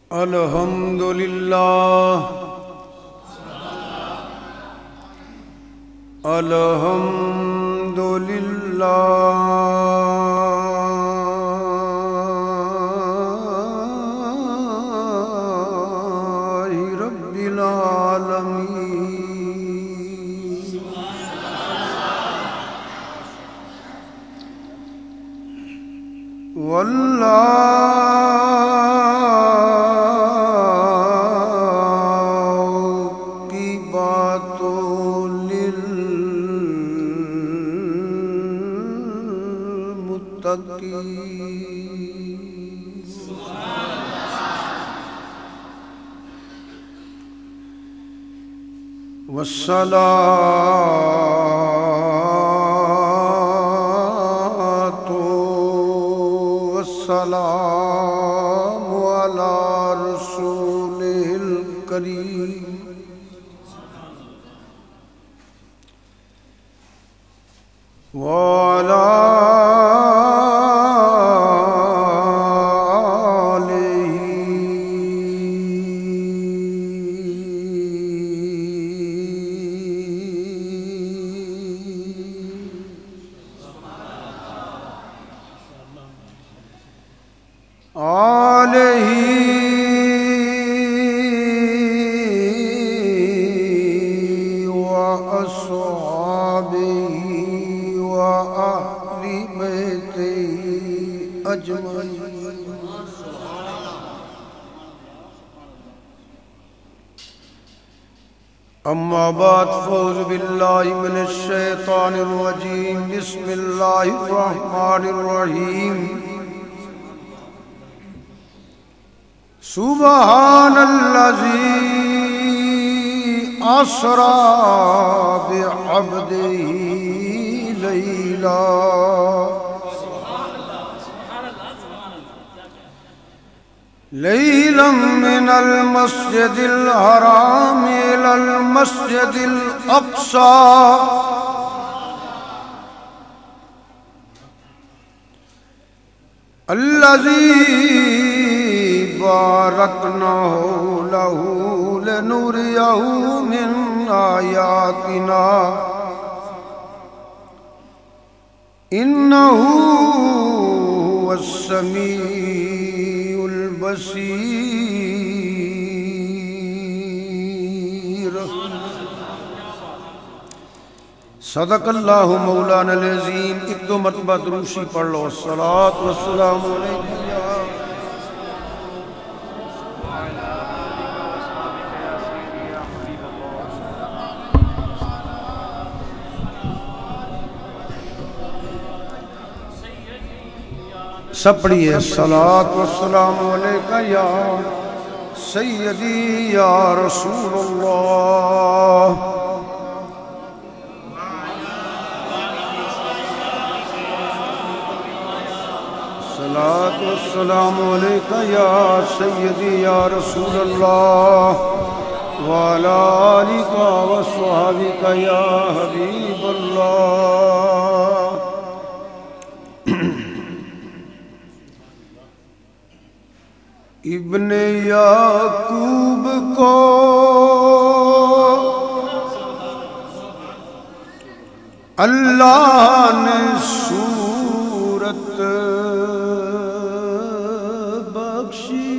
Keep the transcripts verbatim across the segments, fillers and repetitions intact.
الحمد للہ الحمد للہ رب العالمین واللہ والصلاة والسلام على رسوله الكريم وعلى اما بعد فاعوذ باللہ من الشیطان الرجیم بسم اللہ الرحمن الرحیم سبحان الذی اسری بعبدہ لیلا لیلا من المسجد الحرام الى المسجد الاقصى الذي باركنا له لنريه من آياتنا إنه هو السميع البصير صدق اللہ مولانا العظیم. ایک دو مرتبہ دروشی پڑھ لو. الصلاۃ والسلام علیکم سب پڑھیے. الصلاۃ والسلام علیکہ یا سیدی یا رسول اللہ. الصلاۃ والسلام علیکہ یا سیدی یا رسول اللہ وعلی آلکہ وصحبکہ یا حبیب اللہ. ابن یعقوب کو اللہ نے صورت بخشی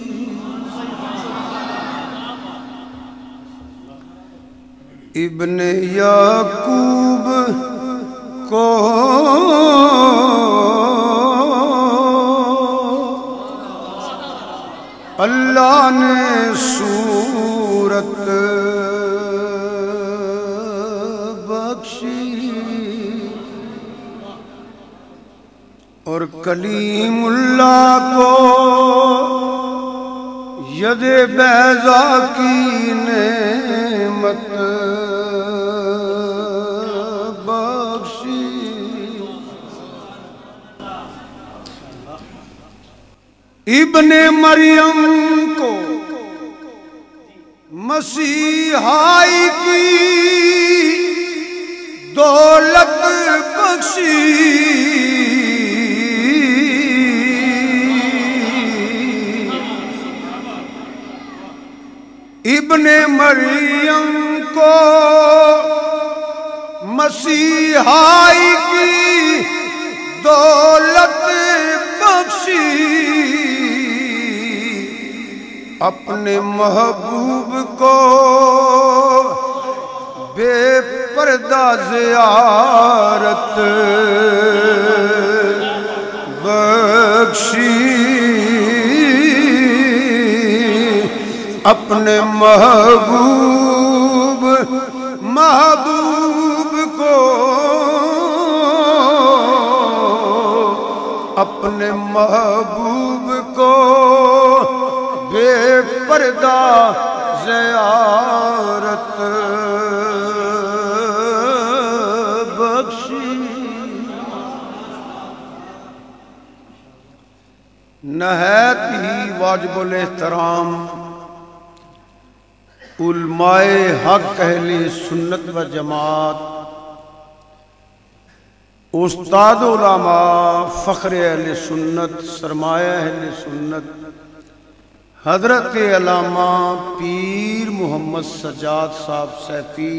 ابن یعقوب کو اللہ نے صورت بخشی اور کلیم اللہ کو ید بیضا کی نعمت بخشی. ابن مریم کو مسیحائی کی دولت بخشی ابن مریم کو مسیحائی کی دولت بخشی، اپنے محبوب کو بے پردہ زیارت بخشی، اپنے محبوب محبوب کو اپنے محبوب کو بے پردہ زیارت بخشی۔ نہایت ہی واجب الاحترام علماء حق اہل سنت و جماعت، استاد علماء فخر اہل سنت سرمایہ اہل سنت حضرت علامہ پیر محمد سجاد صاحب سیفی،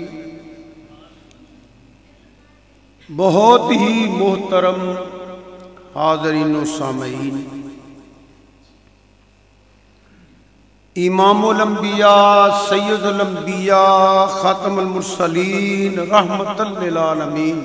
بہت ہی محترم حاضرین و سامعین، امام الانبیاء سید الانبیاء خاتم المرسلین رحمت للعالمین،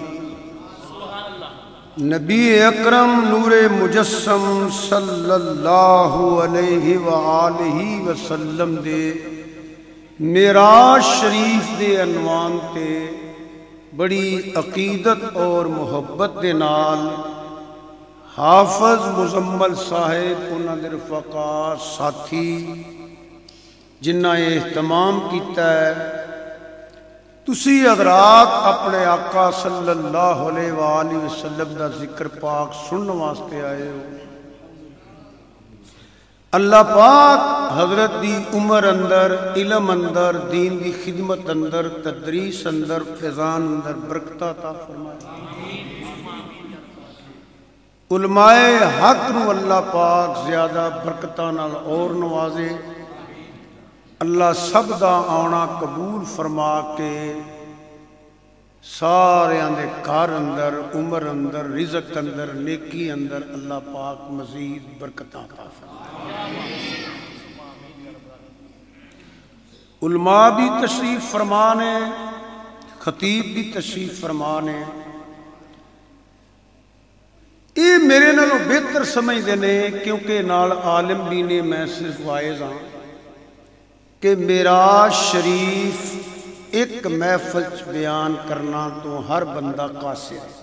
نبی اکرم نور مجسم صلی اللہ علیہ وآلہ وسلم دے معراج شریف دے عنوان تے بڑی عقیدت اور محبت دے نال حافظ مزمل صاحب انہاں دے رفقا ساتھی جنہ اہتمام کیتا ہے، تسی حضرات اپنے آقا صلی اللہ علیہ وآلہ وسلم دا ذکر پاک سننے واسطے آئے ہو۔ اللہ پاک حضرت دی عمر اندر، علم اندر، دین دی خدمت اندر، تدریس اندر، فیضان اندر برکتہ عطا فرمائے۔ علماء حق نو اللہ پاک زیادہ برکتہ نال اور نوازے۔ اللہ سب دا آنا قبول فرما کے سارے اندے کار اندر، عمر اندر، رزق اندر، نیکی اندر اللہ پاک مزید برکتاں عطا فرمائے۔ علماء بھی تشریف فرمانے، خطیب بھی تشریف فرمانے، یہ میرے نالوں بہتر سمجھ دینے کیونکہ نال عالم بھی نے، میں صرف وائز ہاں کہ معراج شریف ایک محفل بیان کرنا تو ہر بندہ قاصر ہے۔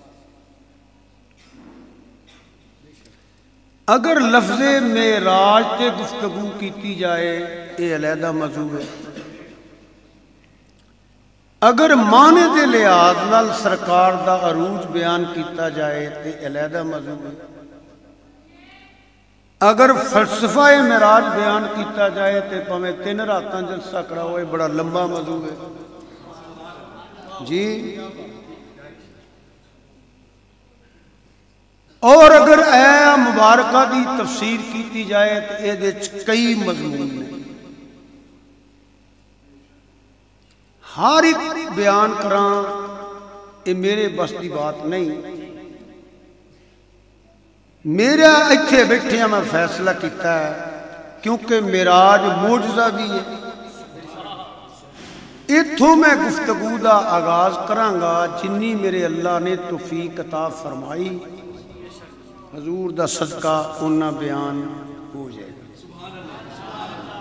اگر لفظ معراج تے گفتگو کیتی جائے یہ علیحدہ موضوع ہے، اگر معنی دے لحاظ نال سرکار دا عروج بیان کیتا جائے تے علیحدہ موضوع ہے، اگر فلسفہ معراج بیان کیتا جائے تے پویں تین راتاں جلسہ کرا ہوئے بڑا لمبا موضوع ہے جی، اور اگر اے مبارکہ دی تفسیر کیتی جائے تے اے دے کئی مضمون ہیں، ہر ایک بیان کراں یہ میرے بس دی بات نہیں۔ میرا اتھے بیٹھے میں فیصلہ کیتا ہے کیونکہ معراج معجزہ بھی ہے، اتھوں میں گفتگو دا آغاز کرانگا جنی میرے اللہ نے توفیق عطا فرمائی، حضور دا صدقہ انہا بیان ہو جائے گا۔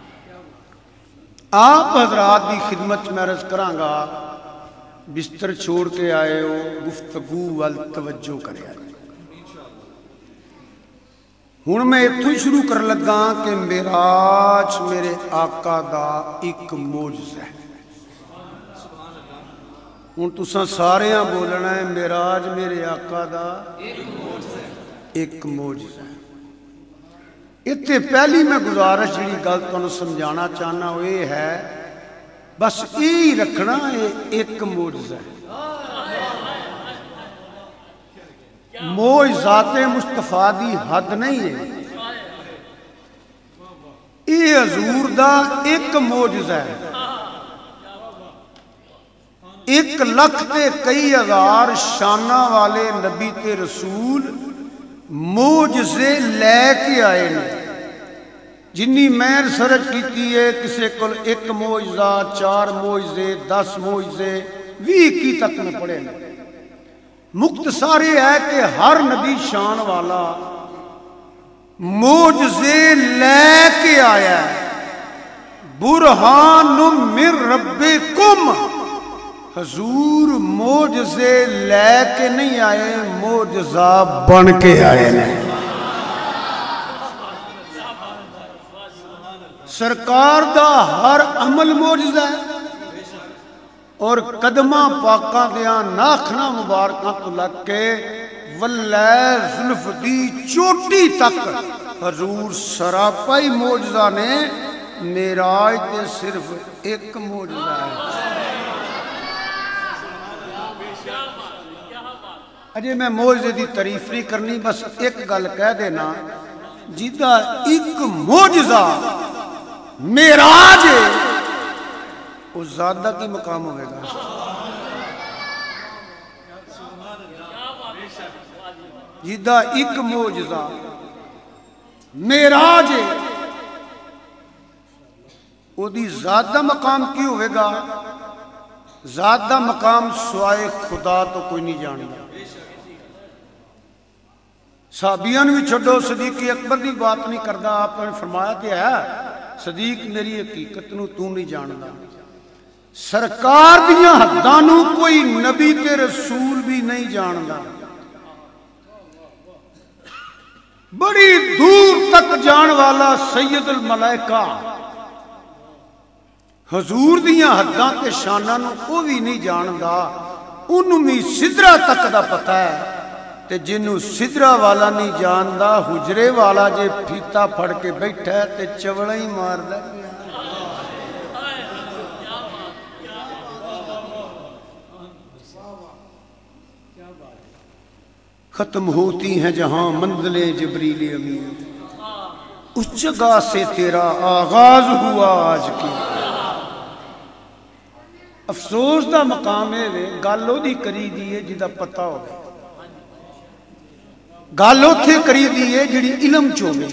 آپ حضرات دی خدمت میں عرض کرانگا، بستر چھوڑ کے آئے ہو، گفتگو وال توجہ کرے آئے۔ ہوں میں اتھوں ہی شروع کر لگا کہ معراج میرے آقا دا ایک معجزہ ہے۔ ہوں تساں سارے بولنا ہے معراج میرے آقا دا ایک معجزہ ہے۔ اتنے پہلی میں گزارش جڑی گل تانوں سمجھانا چاہنا وہ یہ ہے، بس یہی رکھنا یہ ایک معجزہ ہے۔ معجزات مصطفیٰ دی حد نہیں ہے، یہ حضور دا ایک موجزہ ہے، ایک لکھ تے کئی ہزار شانہ والے نبی تے رسول موجزے لے کے آئے نے، جنی میں ریسرچ کیتی ہے کسے کل ایک موجزہ، چار موجزے، دس موجزے، وی کی تک میں پڑھے نے۔ مختصر ہے کہ ہر نبی شان والا موجزے لے کے آیا ہے، برہان من ربکم، حضور موجزے لے کے نہیں آئے، موجزہ بن کے آئے ہیں۔ سرکار دا ہر عمل موجزہ ہے، اور قدمہ پاکاں دیاں ناخنا مبارکاں تو لگ کے واللہ زلف دی چوٹی تک حضور سراپائی موجزہ نے، معراج تے صرف ایک موجزہ ہے۔ اجے میں موجزے دی تعریف نہیں کرنی، بس ایک گل کہہ دینا، جیدہ ایک موجزہ معراج ہے، اس زیادہ کی مقام ہوئے گا۔ جیدہ ایک موجزہ معراج ہے، وہ دی زیادہ مقام کی ہوئے گا؟ زیادہ مقام سوائے خدا تو کوئی نہیں جانتا۔ صحابیان بھی چھڑو، صدیق اکبر دی بات نہیں کردہ، آپ نے فرمایا کہ ہے صدیق میری حقیقت نو تو نہیں جاندا۔ سرکار دیاں حدانو کوئی نبی تے رسول بھی نہیں جاندا، بڑی دور تک جان والا سید الملائکہ حضور دیاں حداں تے شاناں نو کو بھی نہیں جاندا، انہوں میں سدرہ تک دا پتہ ہے، تے جنہوں سدرہ والا نہیں جاندا، حجرے والا جے پھیتا پھڑ کے بیٹھا ہے تے چوڑا ہی مار دا۔ ختم ہوتی ہیں جہاں منزلیں جبریل امین، اس جگہ سے تیرا آغاز ہوا آج کی۔ افسوس دا مقام ہے گالو دی کری دیئے جدہ پتہ ہو گئے، گالو تھے کری دیئے جڑی علم چوگے،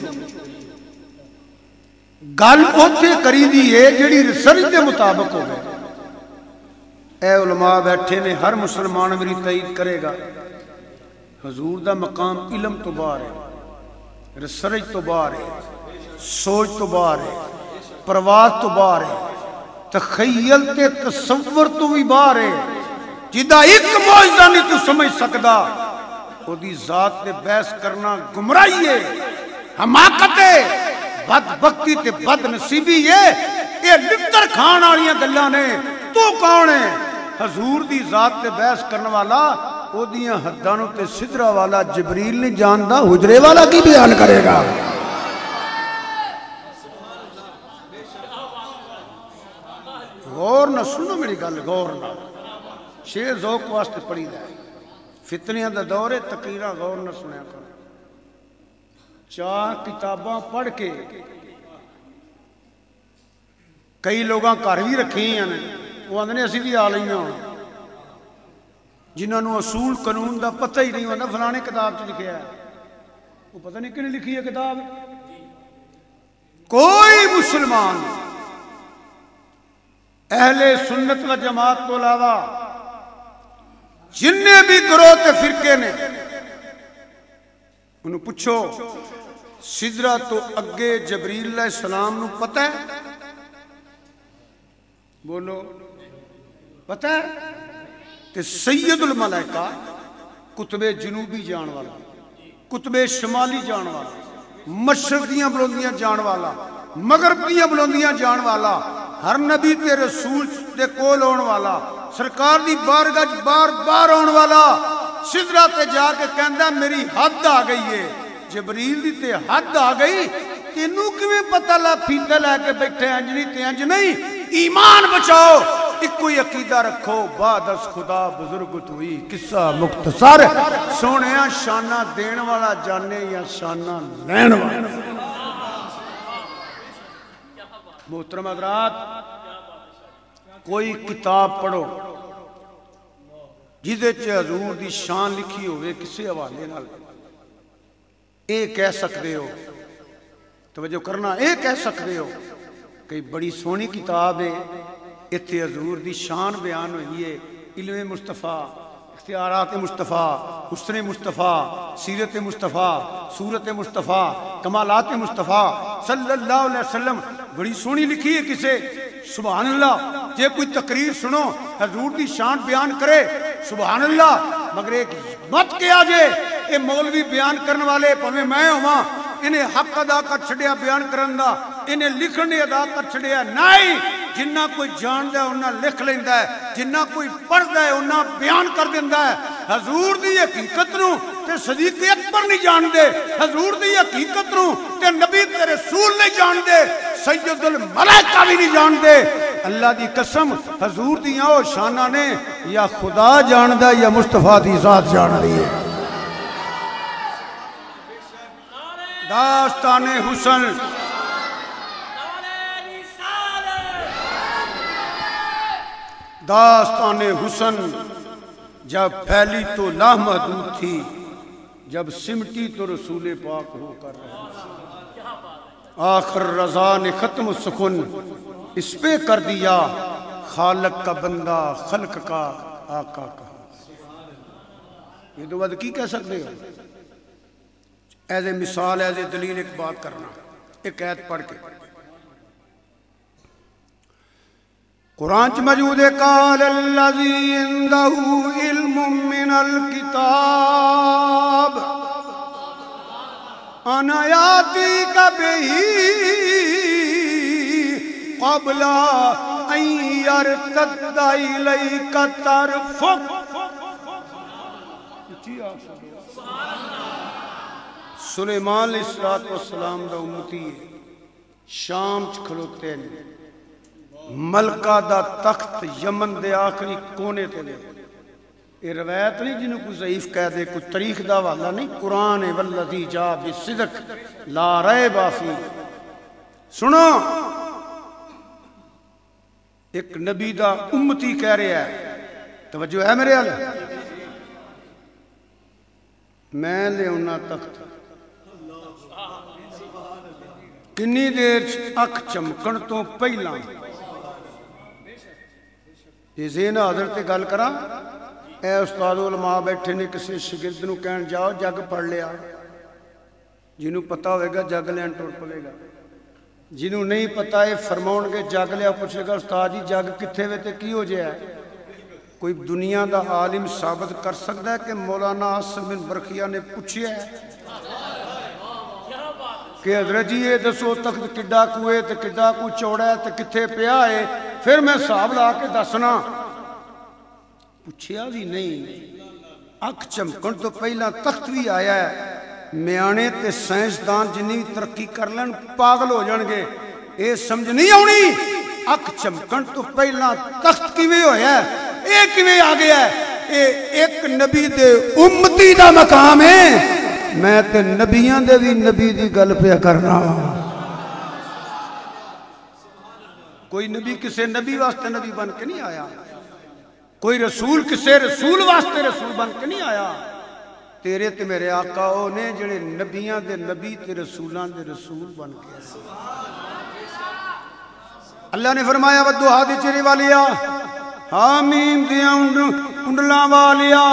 گالو تھے کری دیئے جڑی ریسرچ دے مطابق ہو گئے۔ اے علماء بیٹھے نے، ہر مسلمان میری تائید کرے گا، حضور دا مقام علم تو باہر ہے، ریسرچ تو باہر ہے، سوچ تو باہر ہے، پرواز تو باہر ہے، تخیل تے تصور تو بھی باہر ہے۔ جدہ ایک معجزہ نہیں تو سمجھ سکدا، وہ دی ذات تے بحث کرنا گمراہی ہے، حماقت ہے، بدبختی تے بد نصیبی ہے، یہ لتر کھان والیاں گلاں نے۔ تو کون ہے؟ حضور دی ذات تے بحث کرنے والا، او دیاں حدانوں تے سدرہ والا جبریل نہیں جاندا، حجرے والا کی بیان کرے گا؟ غور نہ سنو میری گل، غور نہ، شیر ذوق واسطے پڑھی دے، فتنیاں دا دور ہے، تقریرہ غور نہ سنیا کرو۔ چار کتاباں پڑھ کے کئی لوگاں گھر بھی رکھی ہیں، وہ آندھے اسی بھی آ لئیاں ہونا، جنہوں نے اصول قانون دا پتہ ہی نہیں ہوتا، فلانے کتاب چ لکھیا ہے، وہ پتہ نہیں کنے لکھی ہے کتاب۔ کوئی مسلمان اہل سنت و جماعت کو علاوہ جننے بھی گروہ تے فرقے نے، انہوں پوچھو سدرہ تو اگے جبریل علیہ السلام نو پتہ ہے؟ بولو پتہ ہے؟ کہ سید الملائکہ کتب جنوبی جان والا، کتب شمالی جان والا، مشرق دیاں بلندیاں جان والا، مغرب دیاں بلندیاں جان والا، ہر نبی تے رسول دے کول ہون والا، سرکار دی بارگاہ بار بار ہون والا، سدرہ تے جا کے کہندا میری حد آ گئی ہے، جبریل دی تے حد آ گئی، تینوں کیویں پتہ لا پھیتا لے کے بیٹھے انج نہیں تے انج نہیں۔ ایمان بچاؤ، ایک کوئی عقیدہ رکھو، بعد از خدا بزرگت ہوئی، قصہ مختصر، سونیاں شانہ دین والا جانے یا شانہ لین والا۔ محترم حضرات، کوئی کتاب پڑھو جہدے چ حضور دی شان لکھی ہوئے کسی حوالے نال، اے کہہ سکتے ہو، توجہ کرنا، اے کہہ سکتے ہو کہ بڑی سونی کتاب ہے، اتنے حضور دی شان بیان ہوئی ہے، علم مصطفیٰ، اختیارات مصطفیٰ، حسن مصطفیٰ، سیرت مصطفیٰ، صورت مصطفیٰ، کمالات مصطفیٰ صلی اللہ علیہ وسلم، بڑی سونی لکھی ہے کسے، سبحان اللہ۔ جے کوئی تقریر سنو حضور دی شان بیان کرے سبحان اللہ، مگر ایک مت کیا جے اے مولوی بیان کرنے والے پہمیں میں ہوا انہیں حق ادا کر چھڑیا بیان کرن دا، انہیں لکھنے ادا کر چھڑیا نہیں، جنہ کوئی جان دے انہاں لکھ لیندہ ہے، جنہ کوئی پڑھ دے انہاں بیان کر دیندہ ہے۔ حضور دی حقیقت نو تے صدیق اکبر نہیں جان دے، حضور دی حقیقت نو تے نبی تے رسول نہیں جان دے، سید الملائکہ بھی نہیں جان دے۔ اللہ دی قسم حضور دی او شانہ نے یا خدا جان دے یا مصطفیٰ دی ذات جان دی ہے۔ داستان حسن، داستان حسن جب پھیلی تو لامحدود تھی، جب سمٹی تو رسول پاک ہو کر رہی، آخر رضا نے ختم سخن اس پہ کر دیا، خالق کا بندہ خلق کا آقا کا۔ یہ دو بعد کی کہہ سکتے ہو؟ ایز اے مثال، ایز اے دلیل ایک بات کرنا، ایک آیت پڑھ کے قرآن چ موجود ہے، قال الذی عنده علم من الکتاب انا یاتیک بہ قبل ان یرتد الیک طرفک۔ سلیمان علیہ السلام دا امتی ہے، شام چ کھلوتے ہیں، ملکہ دا تخت یمن دے آخری کونے تے لے۔ یہ روایت نہیں جنہوں کو ضعیف کہہ دے، کوئی تاریخ دا والا نہیں، قرآن والذی جا بالصدق لا ریب فیہ۔ سنو، ایک نبی دا امتی کہہ رہا ہے، توجہ ہے میرے حال، میں لے انہا تخت، کنی دیر اکھ چمکن تو پہلا یہ ذہن حضرت گل کرا، اے استاد علماء بیٹھے نے کسی شگرد نو کہن جاؤ جگ پڑھ لیا، جنہوں پتا ہوئے گا جگ لین ٹوٹ پڑے گا، جنہوں نہیں پتا ہے فرماؤں گے جگ لیا، پوچھے گا استاد جی جگ کتھے وے تے کی ہو جائے ہے؟ کوئی دنیا دا عالم ثابت کر سکتا ہے کہ مولانا عاصم بن برخیہ نے پوچھے ہے کہ حضرت جی یہ دسو تخت کڈا کوئے تے کڈا کو چوڑا ہے تے کتھے پیا ہے، پھر میں صاحب لا کے دسنا؟ پوچھیا بھی نہیں۔ اکھ چمکن تو پہلا تخت بھی آیا ہے، میانے تے سائنسدان جنہی ترقی کر لیں پاگل ہو جان گے، اے سمجھ نہیں آنی اکھ چمکن تو پہلا تخت کیویں ہویا ہے، اے کیویں آ گیا ہے؟ اے ایک نبی دے امتی دا مقام ہے، میں تے نبیاں دے بھی نبی دی گل پہ کرنا۔ کوئی نبی کسے نبی واسطے نبی بن کے نہیں آیا، کوئی رسول کسے رسول واسطے رسول بن کے نہیں آیا۔ تیرے تے میرے آقا او نے جڑے نبیاں دے نبی تے رسولان دے رسول بن کے آئے۔ اللہ نے فرمایا ودوہا دی چری والیا، حامیم دیا انڈلاں والیا،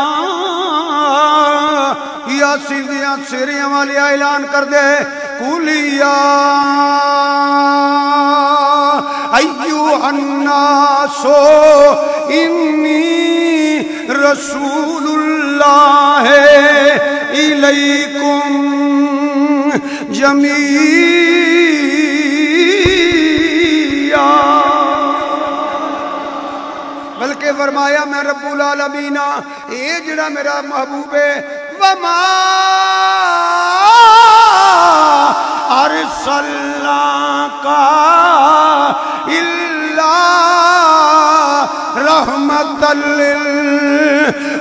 یاسین دیا سیریاں والیا، اعلان کر دے کولیا ایوہ الناسو انی رسول اللہ الیکم جمیعا۔ بلکہ فرمایا میں رب العالمین، اے جڑا میرا محبوب ہے، وما ارسلناک الا رحمت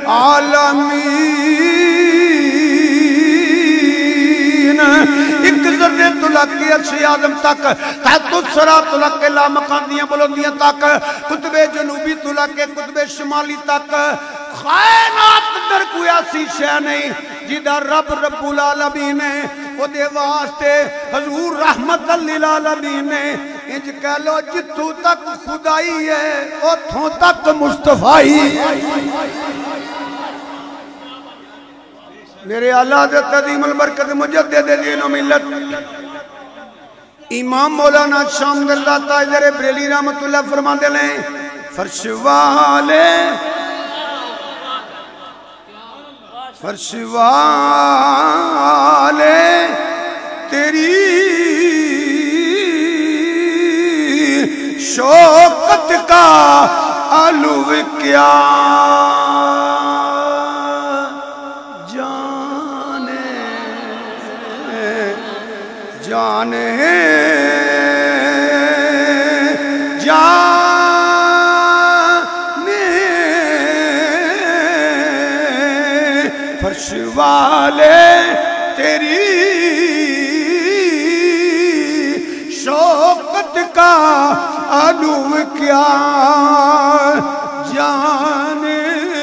للعالمین۔ ایک خضر دے تلک کے عرش آدم تک تحت الثری تلک کے لامکان دیاں بلندیاں تک قطب جنوبی تلک کے قطب شمالی تک خائنات در کوئی ایسی شے نہیں جدہ رب رب العالمین نے وہ دے واسطے حضور رحمت للعالمین نے انج کہہ لو جتوں تک خدائی ہے اتھوں تک مصطفیٰ میرے اعلیٰ حضرت عظیم البرکت مجدد دین و ملت امام مولانا شامد اللہ تاجر بریلی رحمت اللہ فرما دے لیں فرش والے فرش والے تیری شوقت کا علو کیا جانے جانے فرش والے تیری شوقت کا علو کیا جانے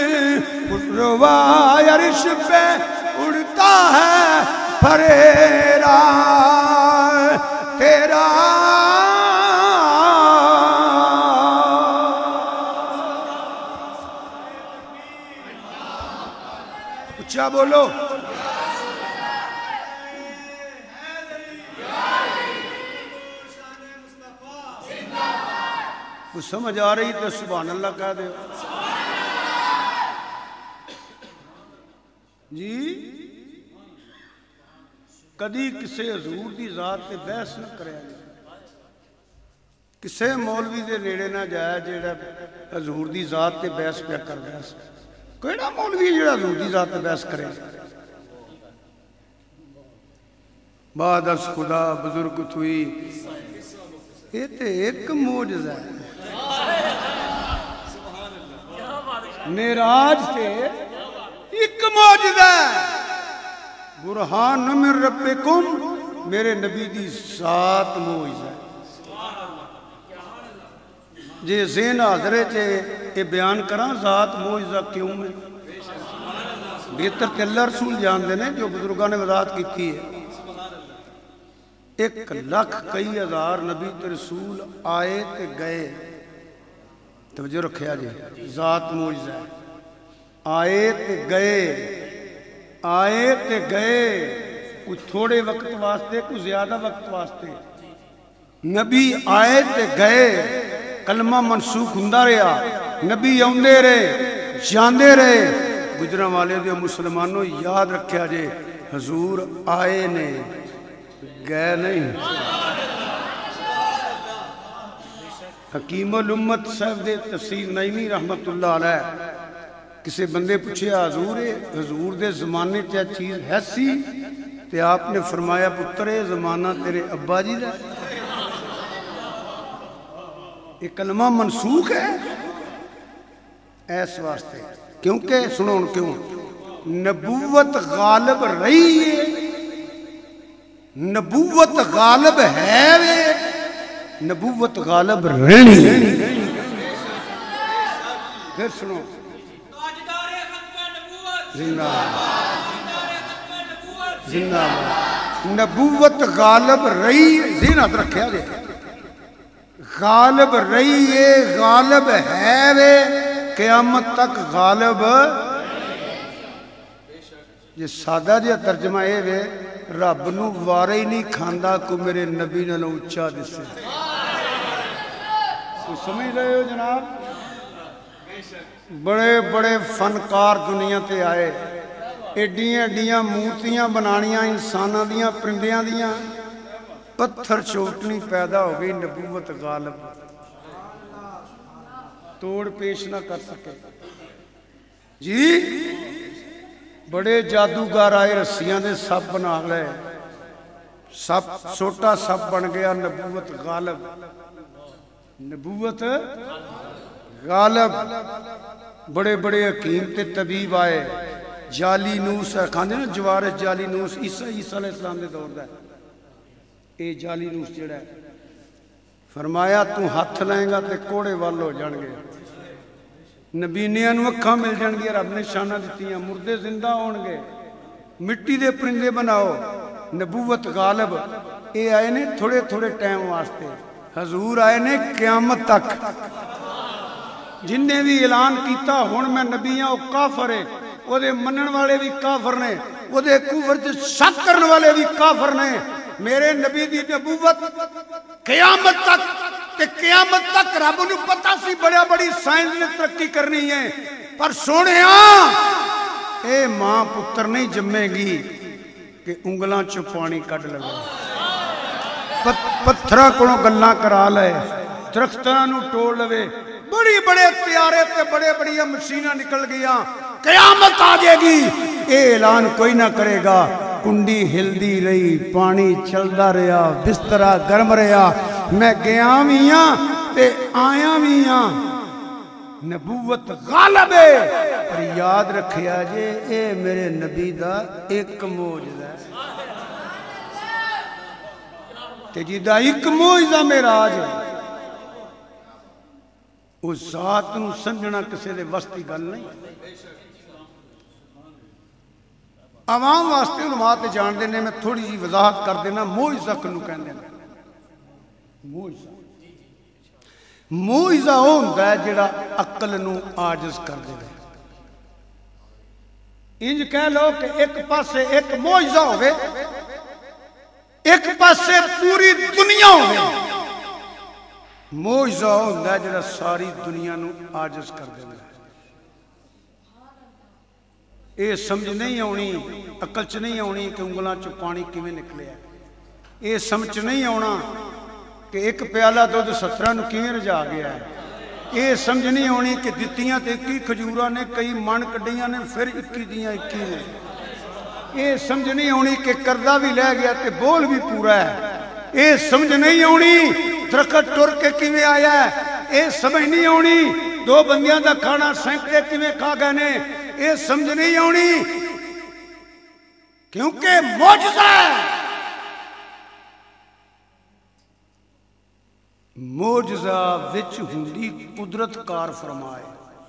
روائے عرش پہ اڑتا ہے پھریرا تیرا اچھا بولو کچھ سمجھ آ رہی تو سبحان اللہ کہہ دے جی کدی کسے حضور دی ذات تے بحث نہ کرے کسے مولوی دے نیڑے نہ جایا جیڑا حضور دی ذات تے بحث پہ کر بحث کیڑا مولوی جیڑا حضور دی ذات تے بحث کرے بعد از خدا بزرگ توئی یہ تے ایک معجزہ ہے معراج تے ایک معجزہ ہے برہان من ربکم میرے نبی دی ذات معجزہ ہے جے زین حاضرے چے یہ بیان کران ذات معجزہ کیوں میں بہتر تے اللہ رسول جان دینے جو بزرگاں نے وضاحت کی تھی ہے ایک لاکھ کئی ہزار نبی تے رسول آئے تے گئے توجہ رکھیا جی ذات معجزہ ہے آئے تے گئے آئے تے گئے کچھ تھوڑے وقت واسطے کچھ زیادہ وقت واسطے نبی آئے تے گئے کلمہ منسوخ ہندہ رہا نبی آندے رہے جاندے رہے گجرہ والے دے مسلمانوں یاد رکھیا جے حضور آئے نے گئے نہیں حکیم الامت صاحب دے تفسیر نعیمی رحمت اللہ علیہ کسے بندے پوچھے حضور حضور دے زمانے چاہ چیز ہے سی تے آپ نے فرمایا پترے زمانہ تیرے ابا جی دا یہ کلمہ منسوخ ہے ایس واسطے کیونکہ سنو کیوں نبوت غالب رہی ہے نبوت غالب ہے وے نبوت غالب رہنی پھر سنو زندہ زندہ نبوت غالب رہی زینت رکھیا دے غالب رہی ہے غالب ہے وے قیامت تک غالب یہ سادہ جی ترجمہ ہے وے رب نو وارے ہی نہیں کھاندہ کو میرے نبی نے اچھا دسے کوئی سمجھ رہے ہو جناب بڑے بڑے فنکار دنیا تے آئے ایڈیاں ایڈیاں مورتیاں بنانیاں انساناں دیاں پرندیاں دیاں پتھر چوٹنی پیدا ہو گئی نبوت غالب توڑ پیش نہ کر سکے جی بڑے جادوگر آئے رسیاں دے سب بنا لے سب سوٹا سب بن گیا نبوت غالب نبوت غالب بڑے بڑے حکیم تے طبیب آئے جالی نوس ہے کھاندے نا جوار جالی نوس عیسیٰ عیسیٰ علیہ السلام دے دور دا ہے یہ جعلی روس جڑا ہے فرمایا تو ہاتھ لائیں گا تے کوڑے وال ہو جان گے نبینیاں نو اکھاں مل جان گیا رب نے شانہ دیتی ہیں مردے زندہ ہون گے مٹی دے پرندے بناؤ نبوت غالب اے آئے نے تھوڑے تھوڑے ٹائم واسطے حضور آئے نے قیامت تک جن نے بھی اعلان کیتا ہون میں نبیاں او کافر ہے وہ دے منن والے بھی کافر نے وہ دے کفر تے شک کرنے والے بھی کافر نے میرے نبی دی نبوت قیامت تک کہ قیامت تک رب نو پتہ سی بڑا بڑی سائنس نے ترقی کرنی ہے پر سونے ہاں اے ماں پتر نہیں جمے گی کہ انگلاں چو پانی کٹ لگا پتھرہ کنوں گلنا کرا لے درختاں نو ٹوڑ لوے بڑی بڑے تیارے تے بڑے بڑی مشینہ نکل گیا قیامت آ جائے گی اے اعلان کوئی نہ کرے گا کنڈی ہلدی رہی پانی چلدا رہا بسترہ گرم رہا میں گیا میاں تے آیا میاں نبوت غالب ہے پر یاد رکھیا جے اے میرے نبی دا ایک موجزہ ہے تے جی دا ایک موجزہ میرا آج ہے اس ذات نو سمجھنا کسے دے وستی گل نہیں عوام واسطے علماء تے جان دینے میں تھوڑی جی وضاحت کر دینا موجزہ کنو کہن دینا موجزہ موجزہ ہوندہ ہے جڑا عقل نو آجز کر دے گئے انج کہہ لو کہ ایک پاسے ایک موجزہ ہوئے ایک پاسے پوری دنیا ہوئے موجزہ ہوندہ ہے جڑا ساری دنیا نو آجز کر دے گئے اے سمجھ نہیں ہونی عقل چ نہیں ہونی کہ انگلاں چ پانی کیویں نکلے ہے اے سمجھ نہیں ہونا کہ ایک پیالہ دودھ سترہ نو کیویں رجا گیا ہے اے سمجھ نہیں ہونی کہ دتیاں تے اکی کھجوراں نے کئی من کڈیاں نے پھر اکی دیاں اکی نے اے سمجھ نہیں ہونی کہ قرضہ بھی لے گیا تے بول بھی پورا ہے اے سمجھ نہیں ہونی درخت ٹر کے کیویں آیا ہے اے سمجھ نہیں ہونی دو بندیاں دا کھانا سینکڑے کیویں کھا گئے نے اے سمجھ نہیں ہونی کیونکہ معجزہ ہے معجزہ وچ ہندی قدرت کار فرمائے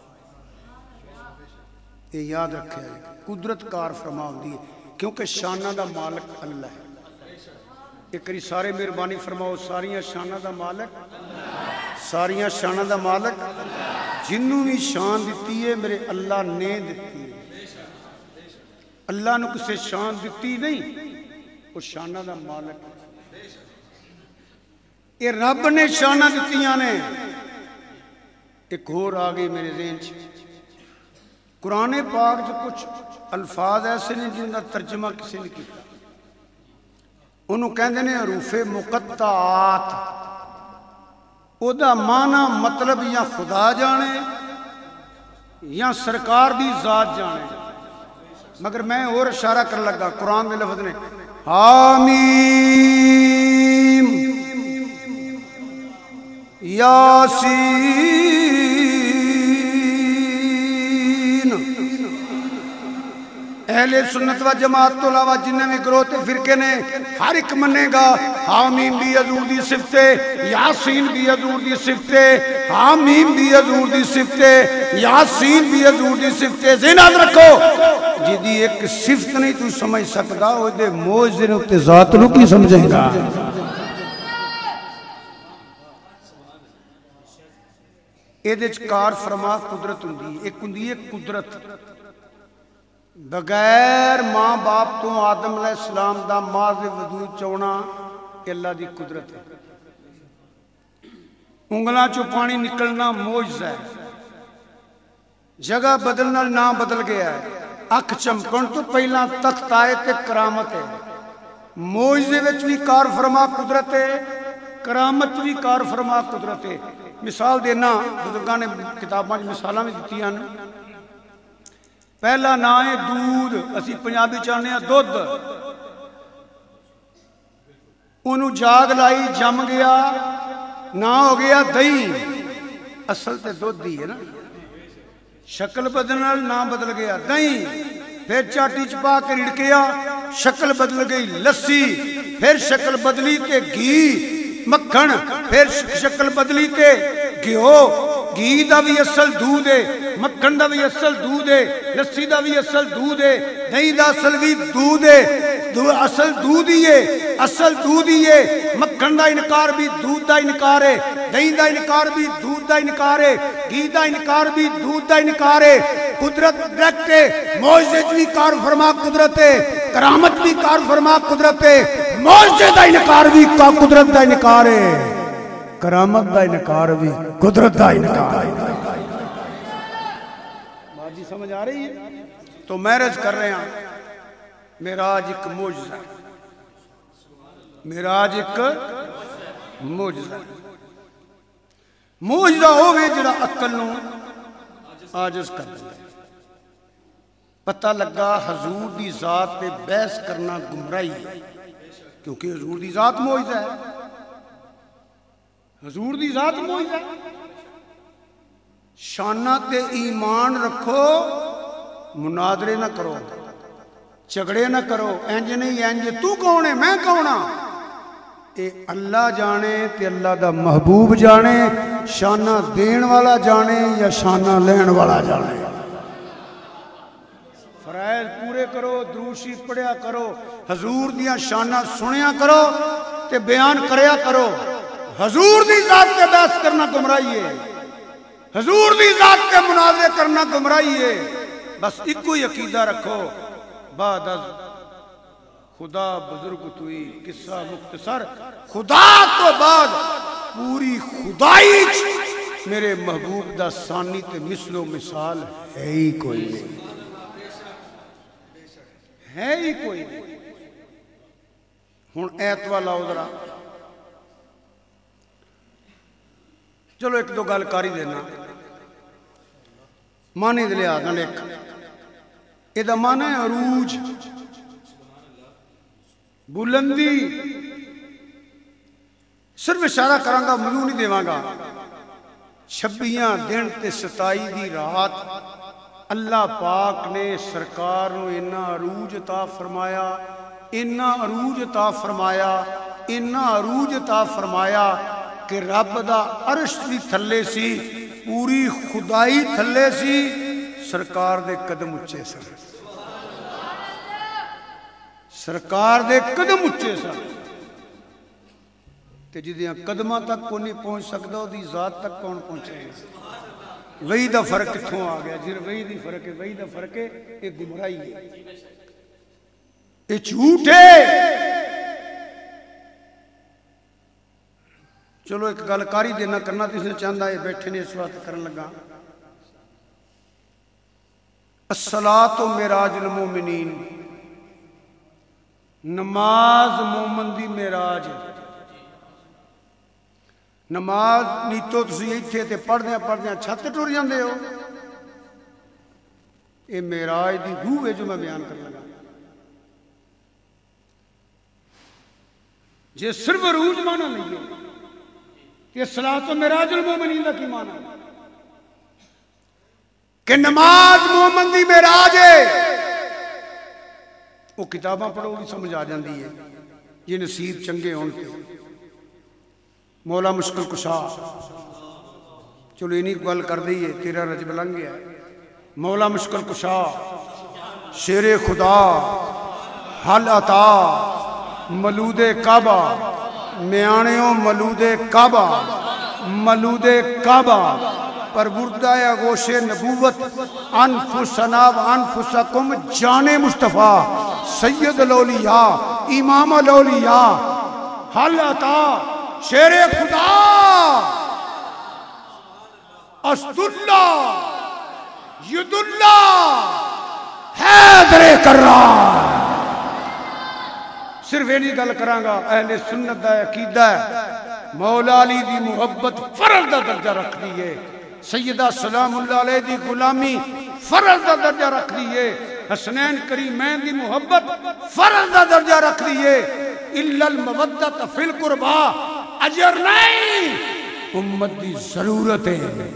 یہ یاد رکھے ہے قدرت کار فرما ہوندی ہے کیونکہ شانہ دا مالک اللہ ہے ایک کری سارے مہربانی فرماؤ ساریاں شانہ دا مالک ساریاں شانہ دا مالک جنوں بھی شان دیتی ہے میرے اللہ نے دیتی ہے اللہ نے کسے شان دیتی نہیں وہ شانہ دا مالک ہے یہ رب نے شانہ دیتیاں نے ایک اور آگئی میرے ذہن چ قرآن پاک جو کچھ الفاظ ایسے نہیں جن کا ترجمہ کسی نے کیا انہوں کہندے نے حروف مقطعات او دا معنی مطلب یا خدا جانے یا سرکار دی ذات جانے مگر میں اور اشارہ کر لگا قرآن میں لفظ نے حامیم یاسین اہل سنت و جماعت تو علاوہ جنہیں بھی گروہ فرقے نے ہر ایک منے گا حامیم بھی حضور دی صفتے یاسین بھی حضور دی صفتے حامیم بھی حضور دی صفتے یاسین بھی حضور دی صفتے ذہن رکھو جدی ایک صفت نہیں تو سمجھ سکتا وہ دے موجزے نے اتے ذات نو کی سمجھیں گا ایدے چکار فرما قدرت ہوندی ایک ہوندی ہے قدرت بغیر ماں باپ تو آدم علیہ السلام دا ماض وجود چونا اللہ دی قدرت ہے انگلاں چو پانی نکلنا معجزہ ہے جگہ بدلنا نام بدل گیا ہے اکھ چمکن تو پہلا تخت آئے تے کرامت ہے معجزے وچ بھی کار فرما قدرت ہے کرامت بھی کار فرما قدرت ہے مثال دینا بزرگاں نے کتاباں مثالاں میں دیتی ہیں پہلا نا ہے دودھ اسی پنجابی چاہنے ہیں دودھ انہوں جاگ لائی جم گیا نہ ہو گیا دہی اصل تے دودھ دی ہے نا شکل بدلنا نہ بدل گیا دہی پھر چاٹی چپا کے رڑکیا شکل بدل گئی لسی، پھر شکل بدلی تے گھی مکھن، پھر شکل بدلی تے گھیو، گھی دا بھی اصل دودھ ہے، مکھن دا بھی اصل دودھ ہے، لسی دا بھی اصل دودھ ہے، دہی دا اصل بھی دودھ ہے، اصل دودھ ہی ہے، اصل دودھ ہی ہے، مکھن دا انکار بھی دودھ دا انکار ہے، دہی دا انکار بھی دودھ دا انکار ہے، گھی دا انکار بھی دودھ دا انکار ہے، قدرت ڈائریکٹ ہے، معجزہ بھی کار فرما قدرت ہے، کرامت بھی کار فرما قدرت ہے، معجزہ دا انکار بھی قدرت دا انکار ہے، کرامت دا انکار بھی قدرت دا انکار ہے۔ بات جی سمجھ آ رہی ہے؟ تو معراج کر رہے ہیں، معراج ایک معجزہ ہے، معراج ایک معجزہ ہے، معجزہ ہوئے جڑا عقل نو عاجز کر دے۔ پتہ لگا حضور دی ذات پہ بحث کرنا گمراہی ہے، کیونکہ حضور دی ذات معجزہ ہے، حضور دی ذات معجزہ ہے۔ شانہ تے ایمان رکھو، مناظرے نہ کرو، جھگڑے نہ کرو، اینج نہیں اینج تو کون ہے میں کون ہاں، اے اللہ جانے تے اللہ دا محبوب جانے، شانہ دین والا جانے یا شانہ لین والا جانے۔ فرائض پورے کرو، دروشی پڑھیا کرو، حضور دیاں شانہ سنیا کرو تے بیان کریا کرو۔ حضور دی ذات کے بحث کرنا گمراہی ہے، حضور دی ذات کے مناظرے کرنا گمراہی ہے۔ بس ایک کوئی عقیدہ رکھو، بعد از خدا بزرگ توئی، قصہ مختصر، خدا تو بعد پوری خدائی میرے محبوب دا ثانی تے مثل و مثال ہے ہی کوئی نہیں، ہے ہی کوئی نہیں۔ ہن ایت والا ادھرا چلو ایک دو گل کاری دینا، معنی دے لحاظ نال ایک یہ معنی ہے عروج، بلندی۔ صرف اشارہ کراں گا، موضوع نہیں دیواں گا۔ چھبیاں دن تے ستائی دی رات اللہ پاک نے سرکار نو اینا عروج عطا فرمایا، اینا عروج عطا فرمایا، اینا عروج عطا فرمایا کہ رب دا عرش بھی تھلے سی، پوری خدائی تھلے سی، سرکار دے قدم اچھے سن، سرکار دے قدم اچھے سن، تے جدیاں قدمہ تک کو نہیں پہنچ سکتا، دی ذات تک کون پہنچے گا؟ وہی دا فرق کتھوں آ گیا؟ جر وہی دی فرق ہے، وہی دا فرق ہے، ایک گمراہی ہے، ایک جھوٹ ہے۔ چلو ایک گل کاری دینا کرنا تو اس نے چاہتا ہے بیٹھے نے اس وقت کرن لگا۔ الصلاۃ معراج المومنین، نماز مومن دی معراج، نماز نیتو تسی ایتھے تے پڑھدیاں پڑھدیاں چھت ٹر جاندے ہو، یہ معراج دی روح ہے جو میں بیان کر لگا۔ جے صرف عروج مانا نہیں ہے کہ صلاۃ معراج المومنین دا کی مانا کہ نماز مومن دی معراج ہے، وہ کتاباں پڑھو گی سمجھ آ جاندی ہے، یہ نصیب چنگے ہون کے مولا مشکل کشا۔ چلو انہی گل کر دئیے، تیرا رجب لنگ گیا، مولا مشکل کشا، شیر خدا، حل عطا، ملود کعبہ، میانیوں ملود کعبہ، ملود کعبہ، پروردہ غوش نبوت، انفسنا و انفسکم جان مصطفیٰ، سید الاولیاء، امام الاولیاء، حل عطا، شیر خدا، اسد اللہ، ید اللہ، حیدر کرار۔ صرف یہ نہیں گل کراں گا، اہل سنت دا عقیدہ ہے مولا علی دی محبت فرض دا درجہ رکھ دیئے، سیدہ سلام اللہ علیہ دی غلامی فرض دا درجہ رکھ دیئے، حسنین کریمین دی محبت فرض دا درجہ رکھ دیئے، الا المودت فی القربا، اجر نہیں، امت دی ضرورت ہے۔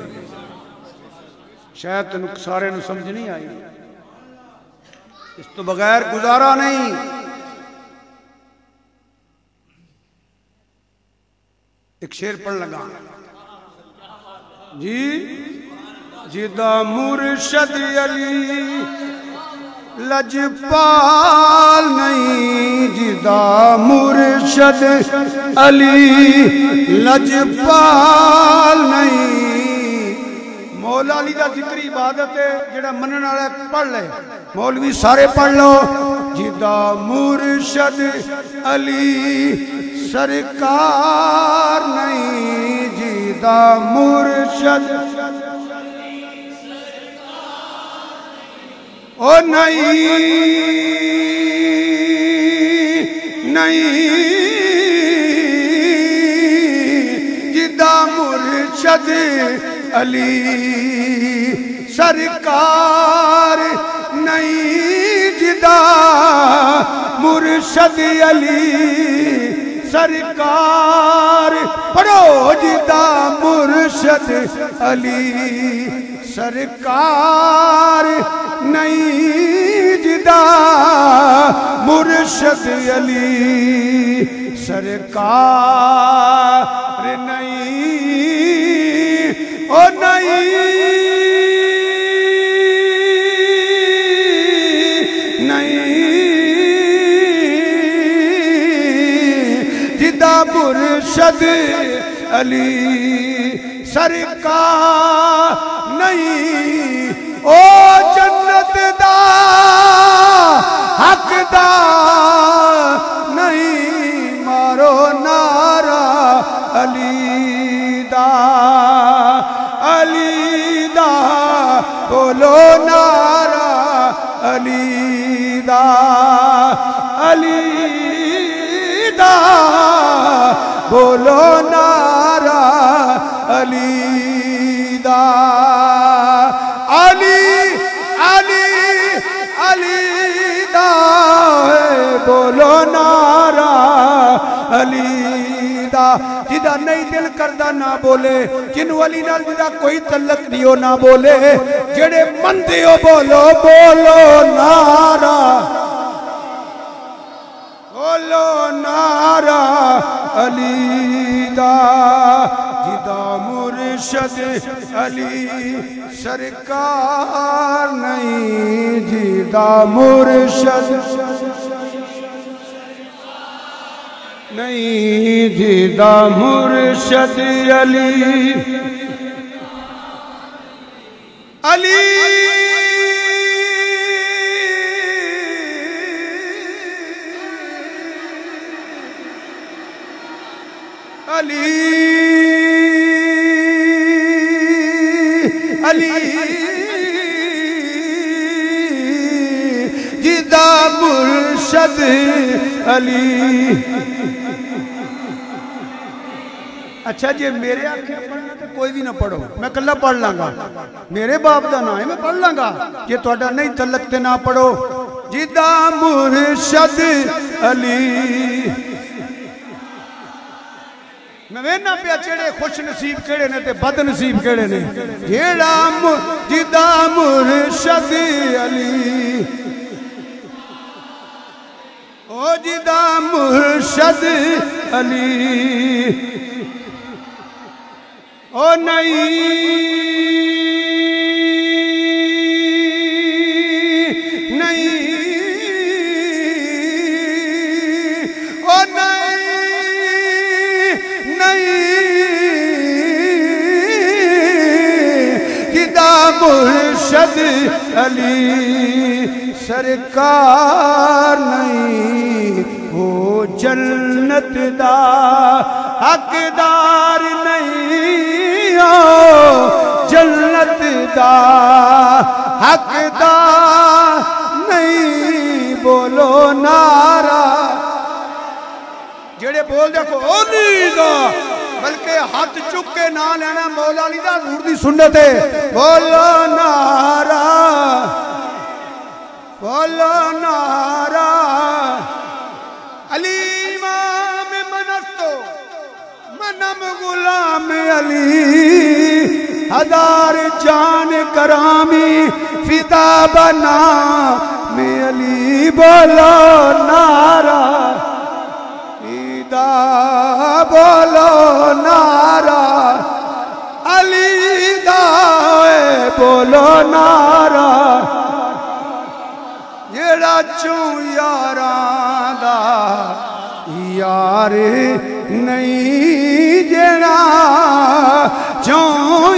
شاید تنک سارے نو سمجھ نہیں آئی، اس تو بغیر گزارا نہیں۔ ایک شعر پڑھ لگا جی جدا مرشد علی لجپال نہیں، جدا مرشد علی لجپال نہیں۔ مولا علی دا ذکر عبادت ہے، جڑا منن والا پڑھ لے، مولوی سارے پڑھ لو۔ جدا مرشد علی سرکار نہیں، جدا مرشد او نہیں نہیں، جدا مرشد علی سرکار نہیں، جدا مرشد علی سرکار پڑھو، جدا مرشد علی سرکار نہیں، جدا مرشد علی سرکار نہیں، او نہیں مرشد علی سرکار نہیں، او جنت دا حقدار نہیں، مارو نعرہ علی دا علی دا، بولو نعرہ علی دا علی دا، بولو نعرہ علی دا علی علی علی دا، بولو نعرہ علی دا۔ جدا نہیں دل کردہ نہ بولے، جن ولی نال جدا کوئی تعلق نہیں ہو نہ بولے، جڑے مندے ہو بولو بولو نعرہ بولو نعرہ علی دا، جدا مرشد علی سرکار نہیں، جدا مرشد نہیں، جدا مرشد علی علی علی علی جدا مرشد علی۔ اچھا جی میرے آنکھیں پڑھنا تو کوئی بھی نہ پڑھو، میں کلہ پڑھ لانگا، میرے باپ دا نہ ہے میں پڑھ لانگا، یہ تو اڈا نہیں تلکتے نہ پڑھو۔ جدا مرشد علی، میں وینا پیا چڑے خوش نصیب کیڑے نے تے بد نصیب کیڑے نے، جیڑا جدا مرشد علی، او جدا مرشد علی، او نہیں نہیں او نہیں نہیں، جدا مرشد علی سرکار نہیں، وہ جنت دا حقدار نہیں، ہو جنت دا حقدار نہیں، بولو نعرہ جڑے بول دیکھو اولی دا، بلکہ ہاتھ چک کے نہ لینا مولا علی دا حضور دی سنت ہے، بولو نعرہ بولو نعرہ علی امام منستو منم غلام علی، ہزار جان کرامی فدا بنا میں علی، بولو نعرہ دا بولو نعرہ علی دا بولو نعرہ جیڑا چوں یاراں دا یار نہیں جیڑا چوں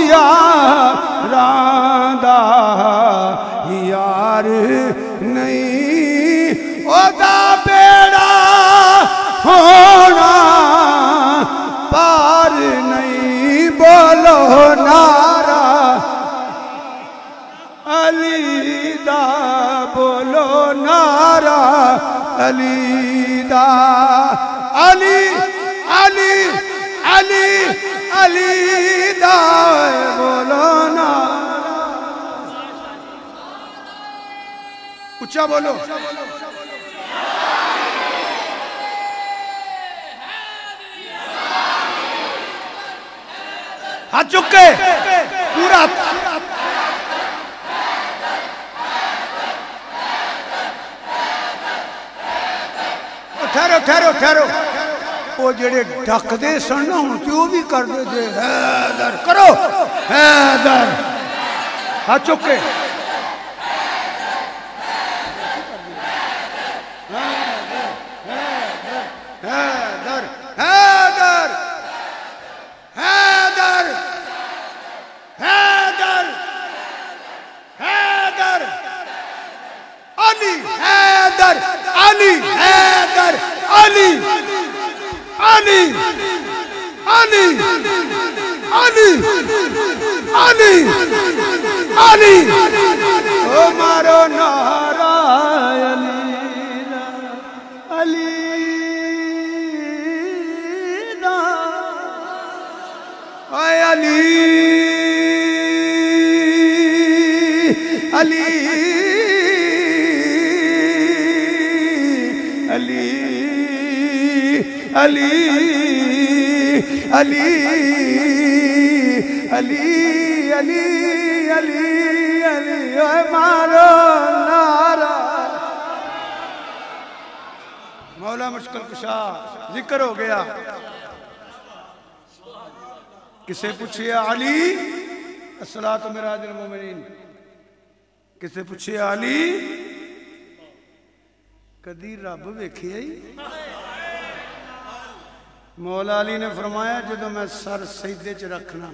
یاراں دا یار نہیں او دا بیڑا ہونا پار نہیں بولو نعرہ علی دا بولو نعرہ علی دا علی علی علی علی دا بولو نعرہ اچھا بولو ہاتھ چکے پورا ٹھہرو ٹھہرو ٹھہرو وہ جڑے ڈھک دے سن نہ ہوں کیوں بھی کر دے دے حیدر کرو حیدر ہاتھ چکے حیدر حیدر حیدر حیدر حیدر علی حیدر علی حیدر علی علی علی علی علی علی او مارو نعرہ علی علی دا اے علی علی علی علی علی علی علی علی علی اے مارو نعرہ مولا مشکل کشا ذکر ہو گیا کسے پوچھیا علی الصلاۃ مراج المومنین کسے پوچھیا علی کدی رب ویکھیا ہی مولا علی نے فرمایا جدو میں سر سجدے چ رکھنا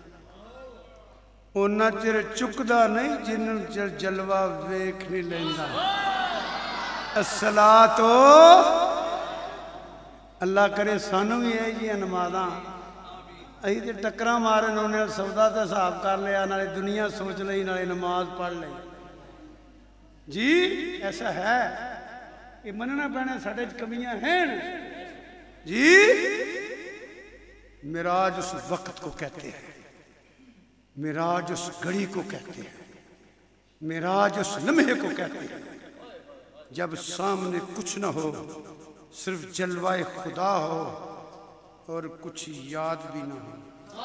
اونا چر چکدا نہیں جن چر جلوہ ویکھ نہیں لیندا الصلاۃ اللہ کرے سانو بھی ہے جی نمازاں اہی تے ٹکراں مارے انہوں نے سودا تے حساب کر لیا نالے دنیا سوچ لئی نالے نماز پڑھ لئی جی ایسا ہے یہ مننا پینے ساڑھے کمیاں ہیں جی معراج اس وقت کو کہتے ہیں معراج اس گھڑی کو کہتے ہیں معراج اس لمحے کو کہتے ہیں جب سامنے کچھ نہ ہو صرف جلوہ خدا ہو اور کچھ یاد بھی نہ ہو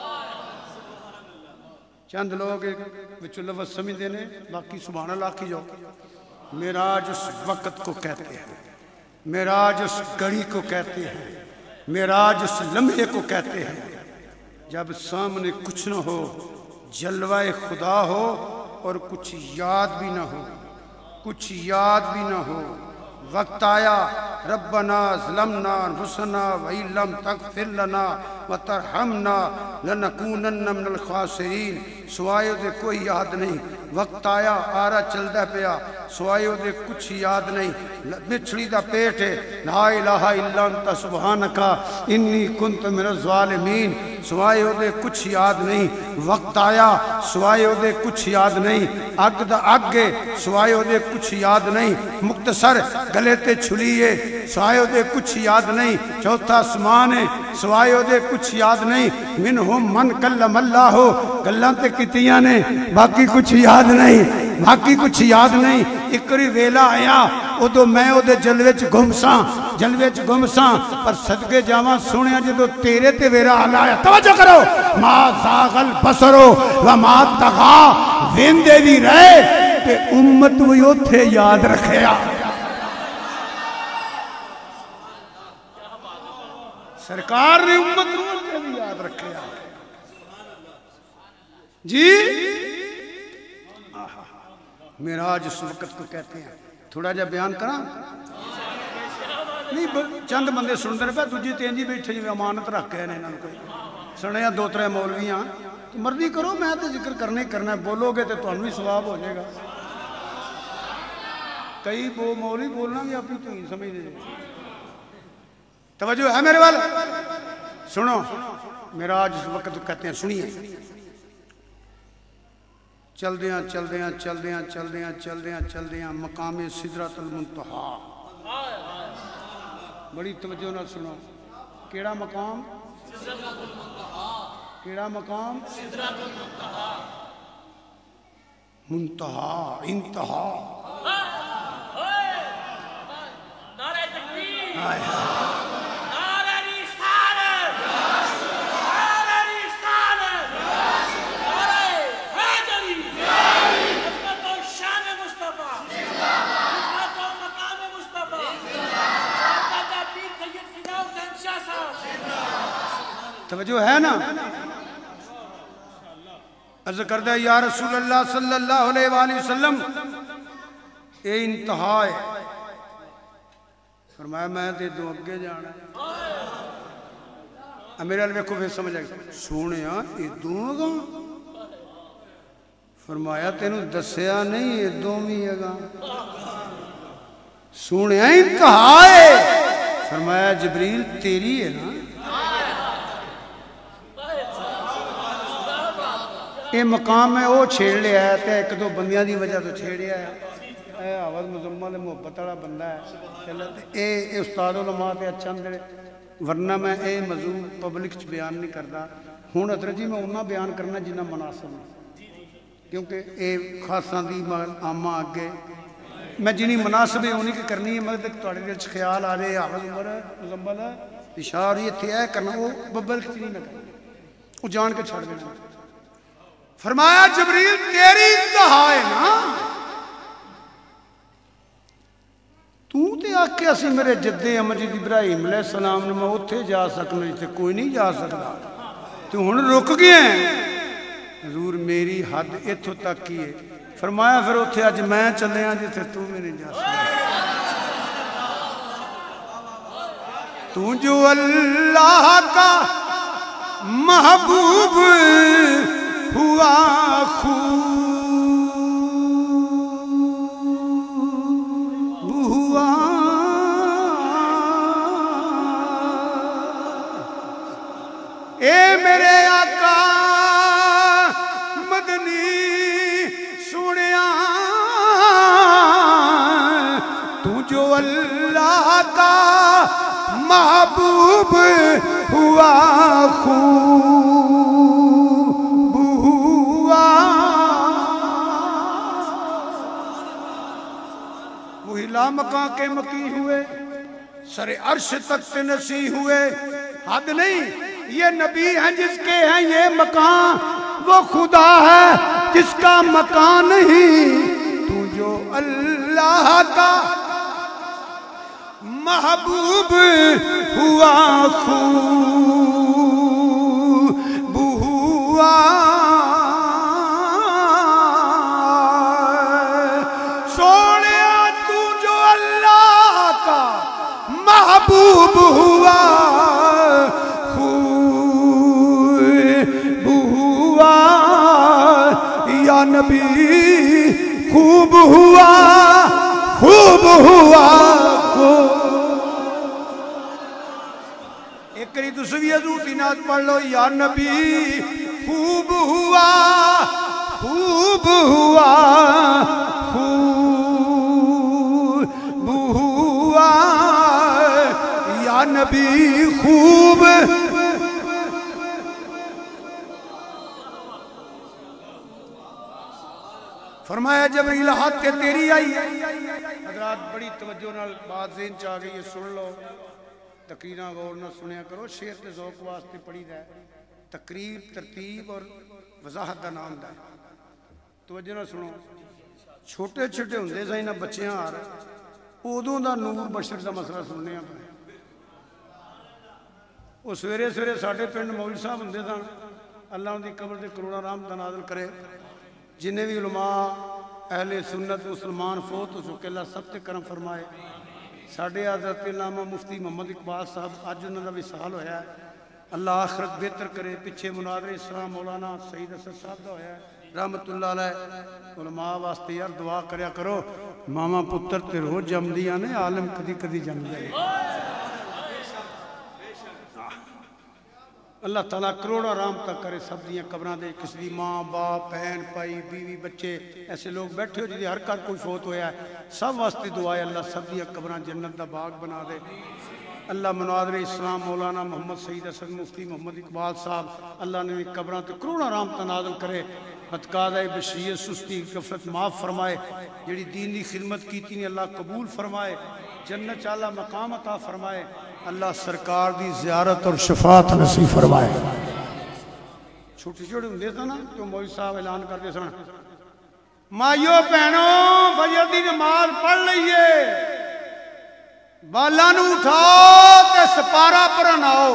چند لوگ وچو لفظ سمجھ دینے باقی سبحان اللہ کی جو معراج اس وقت کو کہتے ہیں معراج اس گھڑی کو کہتے ہیں معراج اس لمحے کو کہتے ہیں جب سامنے کچھ نہ ہو جلوہ خدا ہو اور کچھ یاد بھی نہ ہو کچھ یاد بھی نہ ہو وقت آیا ربنا ظلمنا انفسنا وَإِن لَمْ تَغْفِرْ لَنَا وَتَرْحَمْنَا لَنَكُونَنَّ مِنَ الْخَاسِرِينَ سوائے دے کوئی یاد نہیں وقت آیا آرہ چل دے پیا سوائے دے کچھ یاد نہیں بچھڑی دا پیٹ ہے لا الہ الا انت سبحانکا انی کنت من الظالمین سوائے دے کچھ یاد نہیں وقت آیا سوائے دے کچھ یاد نہیں اگ دا اگے سوائے دے کچھ یاد نہیں مختصر گلے تے چھلیے سوائے دے کچھ یاد نہیں چوتھا آسمان ہے سوائے دے کچھ یاد نہیں منہم من کلم اللہ ہو گلاں تے کتیاں نے باقی کچھ یاد نہیں باقی کچھ یاد نہیں اکری ویلا آیا او تو میں او دے جلوے چ گھمساں جلوے چ گھمساں پر صدقے جاواں سنیا جدو تیرے تے ویلا آیا توجہ کرو ما زاغل بصرو وما تغا ویندے بھی رہے تے امت وی اوتھے یاد رکھیا سرکار نے امت نو بھی یاد رکھے جی معراج اس وقت کو کہتے ہیں. تھوڑا جا بیان کرا نہیں چند بندے سن دے پہ دوجی تین جی بیٹھے جی امانت رکھ کے انہوں نے کوئی سنیا دو ترے مولویاں مرضی کرو میں تو ذکر کرنے کرنا ہے بولو گے تو تمہیں بھی ثواب ہو جائے گا. کئی وہ مولوی بولنا بھی اپنی تو ہی سمجھ دے. توجہ ہے میرے وال سنو معراج اس وقت کہتے ہیں سنیے. چل دیاں چل دیاں چل دیاں چل دیاں چل دیاں چل دیاں مقام سدرۃ المنتہا. بڑی توجہ نہ سنو کیڑا مقام کیڑا مقام منتہا انتہا. توجہ ہے نا عرض کردہ یا رسول اللہ صلی اللہ علیہ وآلہ وسلم اے انتہا ہے. فرمایا میں تے دو اگے جانا ہے. میرے علیہ کو پھر سمجھ آئی سونیا اے دو گا. فرمایا تینوں دسیا نہیں اے دو می گا. سونیا انتہا ہے. فرمایا جبریل تیری ہے نا یہ مقام ہے وہ چھیڑ لیا ہے تے ایک دو بندیاں دی وجہ تو چھیڑیا ہے. اے آواز مزمل محبت والا بندہ ہے اے استاد علماء تے اچھا اندر ورنہ میں اے موضوع پبلک چ بیان نہیں کرتا. ہوں حضرت جی میں انہاں بیان کرنا جنہ مناسب ہے کیونکہ اے خاصاں دی عامہ اگے میں جنی مناسب ہے انہیں کی کرنی ہے. مطلب تھوڑے دل چ خیال آ رہے آواز عمر مزمل اشار یہ تھے اے کرنا وہ پبلک چ نہیں میں کرنا وہ جان کے چھڑ دینا. فرمایا جبریل تیری انتہا ہے نا تو تے آکے اسی میرے جدے امجد ابراہیم علیہ السلام نے میں اتھے جا سکنا جتے کوئی نہیں جا سکتا تو ہن رک گئے ہیں. حضور میری حد اتھو تک کی ہے. فرمایا پھر اتھے آج میں چلے ہیں جتے تو میں نہیں جا سکتا. تو جو اللہ کا محبوب ہوا خوب ہوا اے میرے آقا مدنی سنیا تو جو اللہ کا محبوب ہوا خوب مکان کے مکی ہوئے سر عرش تک سے نسی ہوئے. حد نہیں یہ نبی ہیں جس کے ہیں یہ مکان وہ خدا ہے جس کا مکان نہیں. تو جو اللہ کا محبوب ہوا خوب ہوا محبوب ہوا خوب ہوا یا نبی خوب ہوا خوب ہوا ایک کری دوسری حضور کی نعت پڑھ لو. یا نبی خوب ہوا خوب ہوا خوب ہوا یا نبی خوب فرمایا جبریل ہاتھ کے تیری آئی. حضرات بڑی توجہ نال بات ذہن چاہ گئی سن لو. تقریرہ غور نہ سنیا کرو شعر کے ذوق واسطے پڑھی دا ہے. تقریر ترتیب اور وضاحت دا نام دا ہے. توجہ نہ سنو چھوٹے چھوٹے ہوندے سہی نہ بچیاں آ رہے ادوں دا نور بشر دا مسئلہ سننے پہ وہ سویرے سویرے ساڈے پنڈ مولوی صاحب ہوندے سن اللہ ان کی قبر سے کروڑاں رحمت نازل کرے جنہیں بھی علماء اہل سنت مسلمان فوت ہو چکے اللہ سب تے کرم فرمائے ساڈے حضرت علامہ مفتی محمد اقبال صاحب اج انہاں دا وصال ہویا ہے اللہ آخرت بہتر کرے پیچھے مناظر اسلام مولانا سعید اسد صاحب دا ہویا ہے رحمت اللہ علیہ علماء واسطے یار دعا کریا کرو ماما پتر تے روز جمدیاں نے عالم کدی کدی جم جائے اللہ تعالیٰ کروڑا رام تک کرے سب دیاں قبران دے کسی دی ماں باپ بہن پائی بیوی بچے ایسے لوگ بیٹھے ہو جی ہر کار کوئی فوت ہویا ہے سب واسطے دعائے اللہ سب دیاں قبران جنت دا باغ بنا دے اللہ مناظر اسلام مولانا محمد سعید اسد مفتی محمد اقبال صاحب اللہ نے قبران تے کروڑا رام نازل کرے اتقاضۂ بشریت سستی غفلت معاف فرمائے جڑی دین دی خدمت کیتی نے اللہ قبول فرمائے جنت چالا مقام عطا فرمائے اللہ سرکار دی زیارت اور شفاعت نصیب فرمائے چھوٹی چھوٹی ہوں دیتا نا تو مولوی صاحب اعلان کر دے سن مائیو پہنوں فجر دی نماز پڑھ لئیے بالا نو اٹھاؤ تے سپارہ پر ناؤ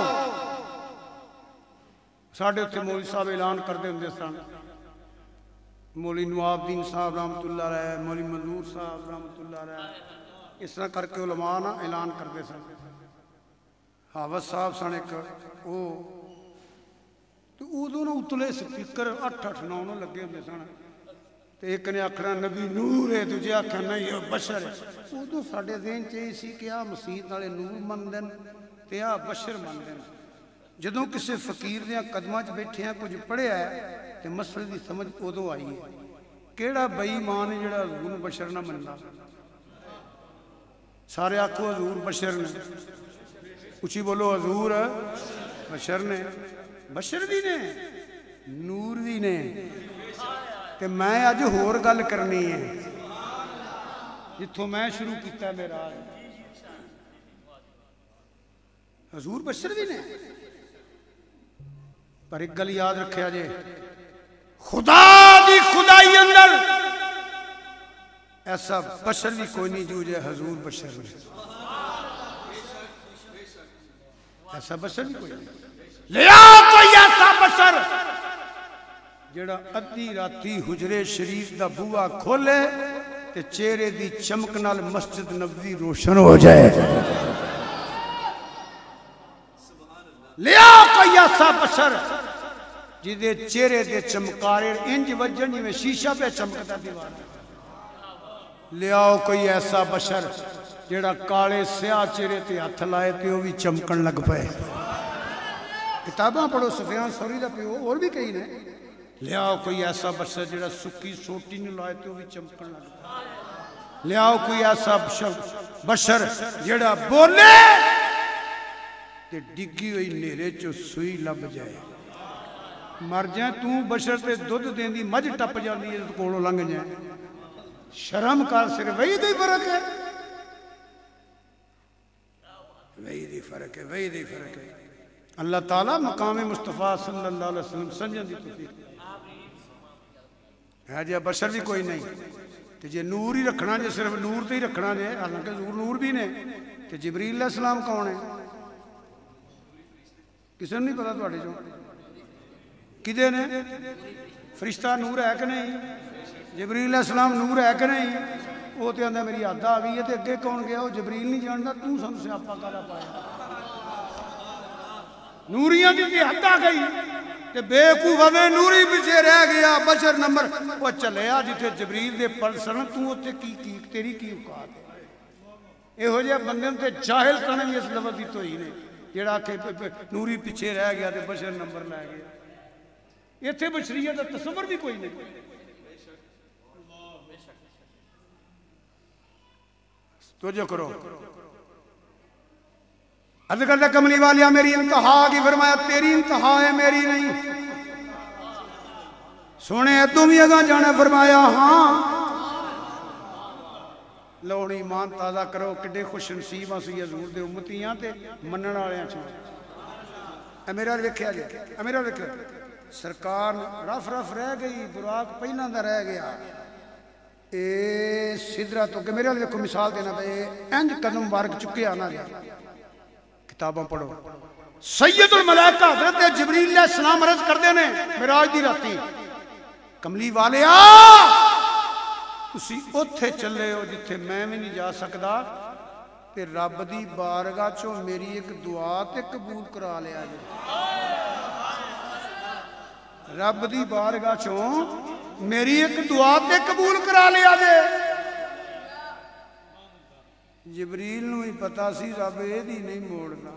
ساڑھے اتھے مولوی صاحب اعلان کر دے ہوں سن مولوی نواب دین صاحب رحمت اللہ رہے مولوی منظور صاحب رحمت اللہ رہے اس طرح کر کے علماء نا اعلان کر دے سن حافظ صاحب سن ایک او تو ادو نا اتلے سپیکر اٹھ اٹھ نو نو لگے ہوندے سن تے ایک نے آکھنا نبی نور ہے دوجے آکھنا نہیں بشر ہے ادو ساڈے ذہن چ یہ سی کہ آ مسیت والے نور مندن تے آ بشر مندن جدوں کسی فقیر دیاں قدماں چ بیٹھے ہیں کچھ پڑھیا ہے تے مسئلے دی سمجھ ادو آئی ہے کیڑا بے ایمان ہے جڑا حضور بشر نہ مندا سارے آکھو حضور بشر نے اچھی بولو حضور بشر نے بشر بھی نے نور بھی نے کہ میں آج ہور گل کرنی ہے جتھوں میں شروع کیتا ہے میرا حضور بشر بھی نے پر ایک گل یاد رکھے آجے خدا دی خدائی اندر ایسا بشر بھی کوئی نہیں جو جائے حضور بشر نے ایسا بشر بھی کوئی نہیں لیا کوئی ایسا بشر جڑا ادھی راتی حجرے شریف دا بوا کھولے تے چہرے دی چمک نال مسجد نبوی روشن ہو جائے لیا کوئی ایسا بشر جدے چہرے دے چمکارے انج وجن جی میں شیشہ پہ چمکتا دیوار لیاؤ کوئی ایسا بشر جیڑا کالے سیاہ چہرے تے ہاتھ لائے تے وہ بھی چمکن لگ پائے کتاباں پڑھو سفیان ثوری دا پہ اور بھی کہیں نے لیاؤ کوئی ایسا بشر جیڑا سکی سوٹی نہیں لائے تے وہ بھی چمکن لگ پائے لیاؤ کوئی ایسا بشر جیڑا بولے تے ڈگی ہوئی نیرے چو سوئی لب جائے مر جائیں تو بشر تے دودھ دین دی مجھ ٹپ جاندی ہے تو کولو لنگ جائیں شرم کار صرف وہی دی فرق ہے وہی دی فرق ہے وہی دی فرق ہے اللہ تعالیٰ مقام مصطفیٰ صلی اللہ علیہ وسلم سنجن دی توفیق ہے جی بشر بھی کوئی نہیں کہ جی نور ہی رکھنا جی صرف نور تے ہی رکھنا جی حالانکہ ضرور نور بھی نے کہ جبریل علیہ السلام کون ہے کسی نے نہیں پتا تو جو کدے نے فرشتہ نور ہے کہ نہیں جبریل علیہ السلام نور ہے کہ نہیں وہ تو آدھا میری یاد آ گئی ہے تو اگے کون گیا وہ جبریل نہیں جانتا تو سن سے آپ کا پایا نوریاں کی حد آ گئی کہ بے کوفہ میں نوری پیچھے رہ گیا بشر نمبر وہ چلے آ جتھے جبریل دے پل سن تو اتنے کی کی تیری کی اوقات ہے یہ ہو جائے بندے تے جاہل کرنے بھی اس لفظ دی تو ہی نہیں جیڑا کہ نوری پیچھے رہ گیا تے بشر نمبر لے گیا یہ تھے بشریت کا تصور بھی کوئی نہیں توجہ کرو عرض کرتا کملی والیا میری انتہا کی فرمایا تیری انتہا ہے میری نہیں سونے تم ہی اگاں جانا فرمایا ہاں لوڑ ایمان تازہ کرو کڈے خوش نصیب اسی حضور دے امتیاں تے منن والیاں چ اے میرا ویکھیا جی اے میرا ویکھیا سرکار رف رف رہ گئی براق پہلاں دا رہ گیا اے سدرہ تو کہ میرے والے کو مثال دینا پہ انج قدم مبارک چکے آنا جا کتاباں پڑھو سید الملائکہ حضرت جبریل علیہ السلام عرض کر دینے معراج دی راتی کملی والے آ تسی اوتھے چلے ہو جتھے میں بھی نہیں جا سکدا تے رب دی بارگاہ چوں میری ایک دعا تے قبول کرا لیا جے رب دی بارگاہ چوں میری ایک دعا تے قبول کرا لیا جے جبریل نو ہی پتا سی رب اے دی نہیں موڑنا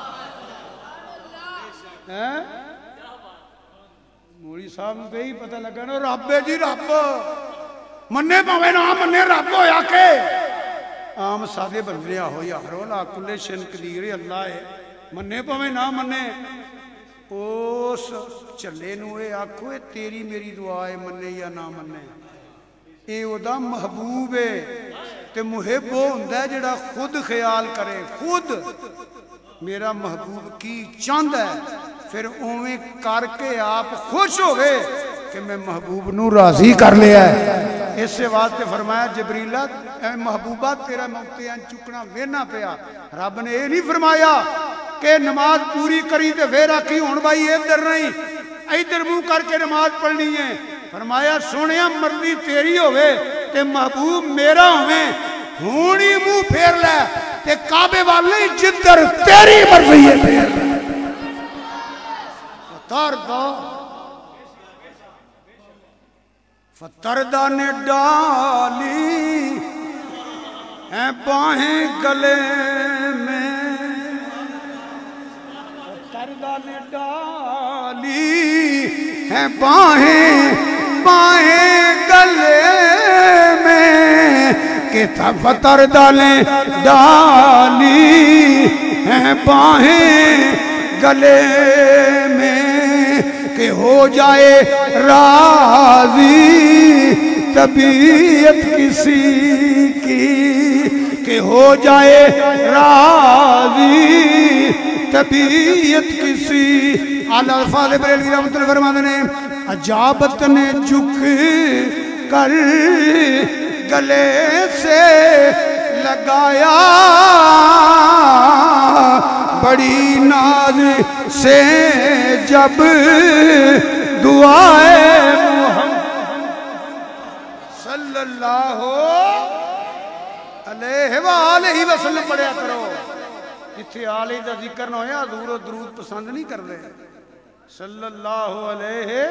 موری صاحب نے بھی پتہ لگا نا رب جی رب مننے پاوے نہ مننے رب ہویا کے عام سادے بندیا ہو یارو لا کلے شن قدیر اللہ ہے مننے پاوے نہ مننے اس چلے نو اے آکھو اے تیری میری دعا ہے مننے یا نہ مننے اے او دا محبوب ہے تے محب وہ ہوندا ہے جڑا خود خیال کرے خود میرا محبوب کی چاند ہے پھر اویں کر کے آپ خوش ہو گئے کہ میں محبوب نو راضی کر لیا ہے اس سے واسطے فرمایا جبریلہ اے محبوبہ تیرا موتیاں چکنا وینا پیا رب نے یہ نہیں فرمایا کہ نماز پوری کری تے پھر آکھی ہون بھائی ادھر نہیں ادھر منہ کر کے نماز پڑھنی ہے فرمایا سونیا مرضی تیری ہوئے تے محبوب میرا ہوئے ہونی منہ پھیر لے تے کعبے والے جدر تیری مرضی ہے پھیر لے فتردہ فتردہ نے ڈالی ہیں باہیں گلے میں فتردہ نے ڈالی ہیں باہیں باہیں گلے میں کہ تھا فتردہ نے ڈالی ہیں باہیں گلے میں کہ ہو جائے راضی طبیعت کسی کی کہ ہو جائے راضی طبیعت کسی اعلیٰ الفاظ بریلوی رحمت اللہ فرماتے نے عجابت نے جھک کر گلے سے لگایا بڑی ناز سے جب دعائے محمد صلی اللہ علیہ وآلہ وسلم پڑھیا کرو جتھے آلہ دا ذکر نہ ہویا حضور و درود پسند نہیں کر دے صلی اللہ علیہ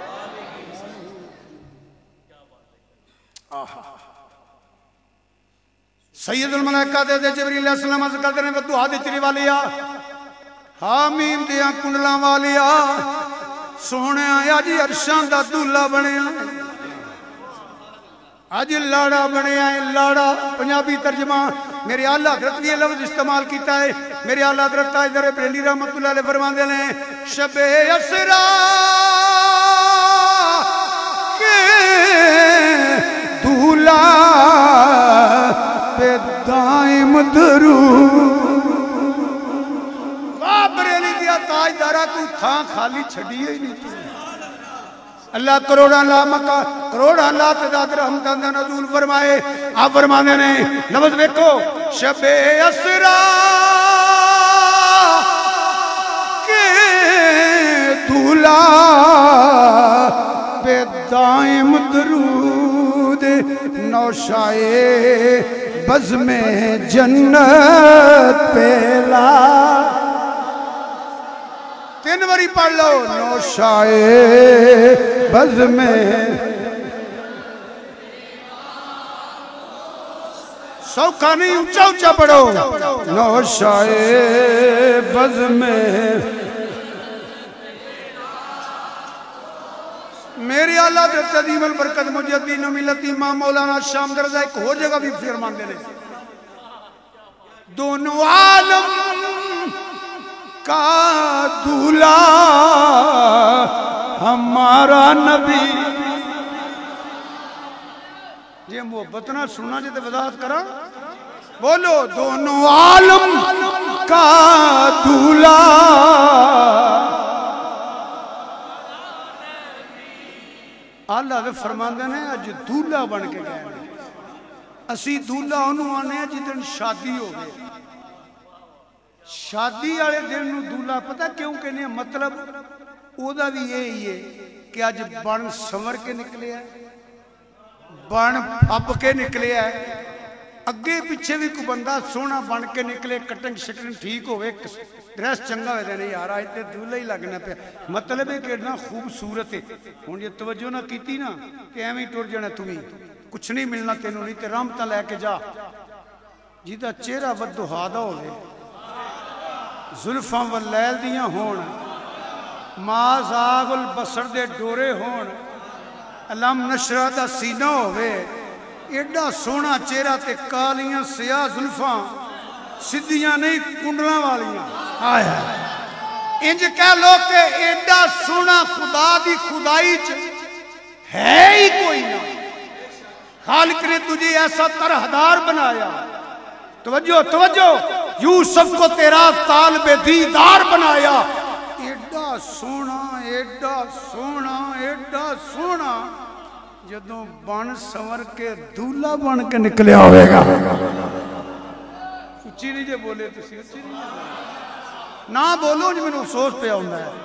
سید الملائکہ دے دے جبریل علیہ السلام عز کر دینے دعا دے چلی والیا حامیم دیا کنڈلاں والیا سونے آیا جی عرشان دا دولہ بنے آئے آج لاڑا بنے آئے لاڑا پنجابی ترجمہ میرے آلہ حضرت یہ لفظ استعمال کیتا ہے میرے آلہ حضرت تاجدر بریلی رحمت اللہ علیہ فرمان دے لیں شب اسرا کے دولہ پہ دائم درود باپ بریلی دیا تاجدارہ تو تھا خالی چھڑی ہی نہیں تھی اللہ کروڑا لا مکہ کروڑا لا تعداد رحمتان دا نزول فرمائے آپ فرمانے نے لفظ بیکو شب اسرا کے دولہ پہ دائم درود نوشائے بزم جنت پیلا تین وری پڑھ لو نوشائے بزم سوکھا نہیں اونچا اونچا پڑھو نوشائے بزم میری آلہ حضرت عظیم البرکت مجدین و ملت امام مولانا شام درزہ ایک ہو جگہ بھی فرمان دے لے دونوں عالم کا دولہ ہمارا نبی یہ محبت نہ سننا جاتے وضاحت کرا بولو دونوں عالم کا دولہ اللہ دے فرمان دے نے اج دولہ بن کے گئے اسی دولہ انہوں آنے ہیں جتن شادی ہو گئے شادی والے دن نو دولہا پتہ کیوں کہنے ہیں؟ مطلب او دا بھی یہی ہے کہ آج بن سمر کے نکلے ہے، بن پھب کے نکلے ہے، اگے پیچھے بھی کوئی بندہ سونا بن کے نکلے، کٹنگ شٹنگ ٹھیک ہوئے، ڈریس چنگا ہوئے دینے یار آج تے دولہا ہی لگنا پہ، مطلب ہے کہ اتنا خوبصورت ہے۔ ہوں یہ توجہ نہ کیتی نا کہ ایویں ٹر جانا تمہیں کچھ نہیں ملنا تینوں، نہیں تے رحمتاں لے کے جا جیدہ چہرہ ودہا دا ہوئے، زلفاں واللیل دیاں ہون، ما زاغ البصر دے ڈورے ہون، علم نشرہ دا سینہ ہوئے، ایڈا سونا چہرہ تے کالیاں سیاہ زلفاں سدھیاں نہیں کنڈلاں والیاں، آیا انج کہہ لو کہ ایڈا سونا خدا دی خدائی چ ہے ہی کوئی نہ، خالق نے تجھے ایسا طرحدار بنایا، توجہ توجہ، یوسف کو تیرا طالب دیدار بنایا، ایڈا سونا ایڈا سونا ایڈا سونا، جدوں بن سمر کے دولہا بن کے نکلیا ہوئے گا۔ اچھی نہیں جے بولے تسی، اچھی نہیں جے بولے نہ بولو جو میں نے افسوس پہ آؤں ہے۔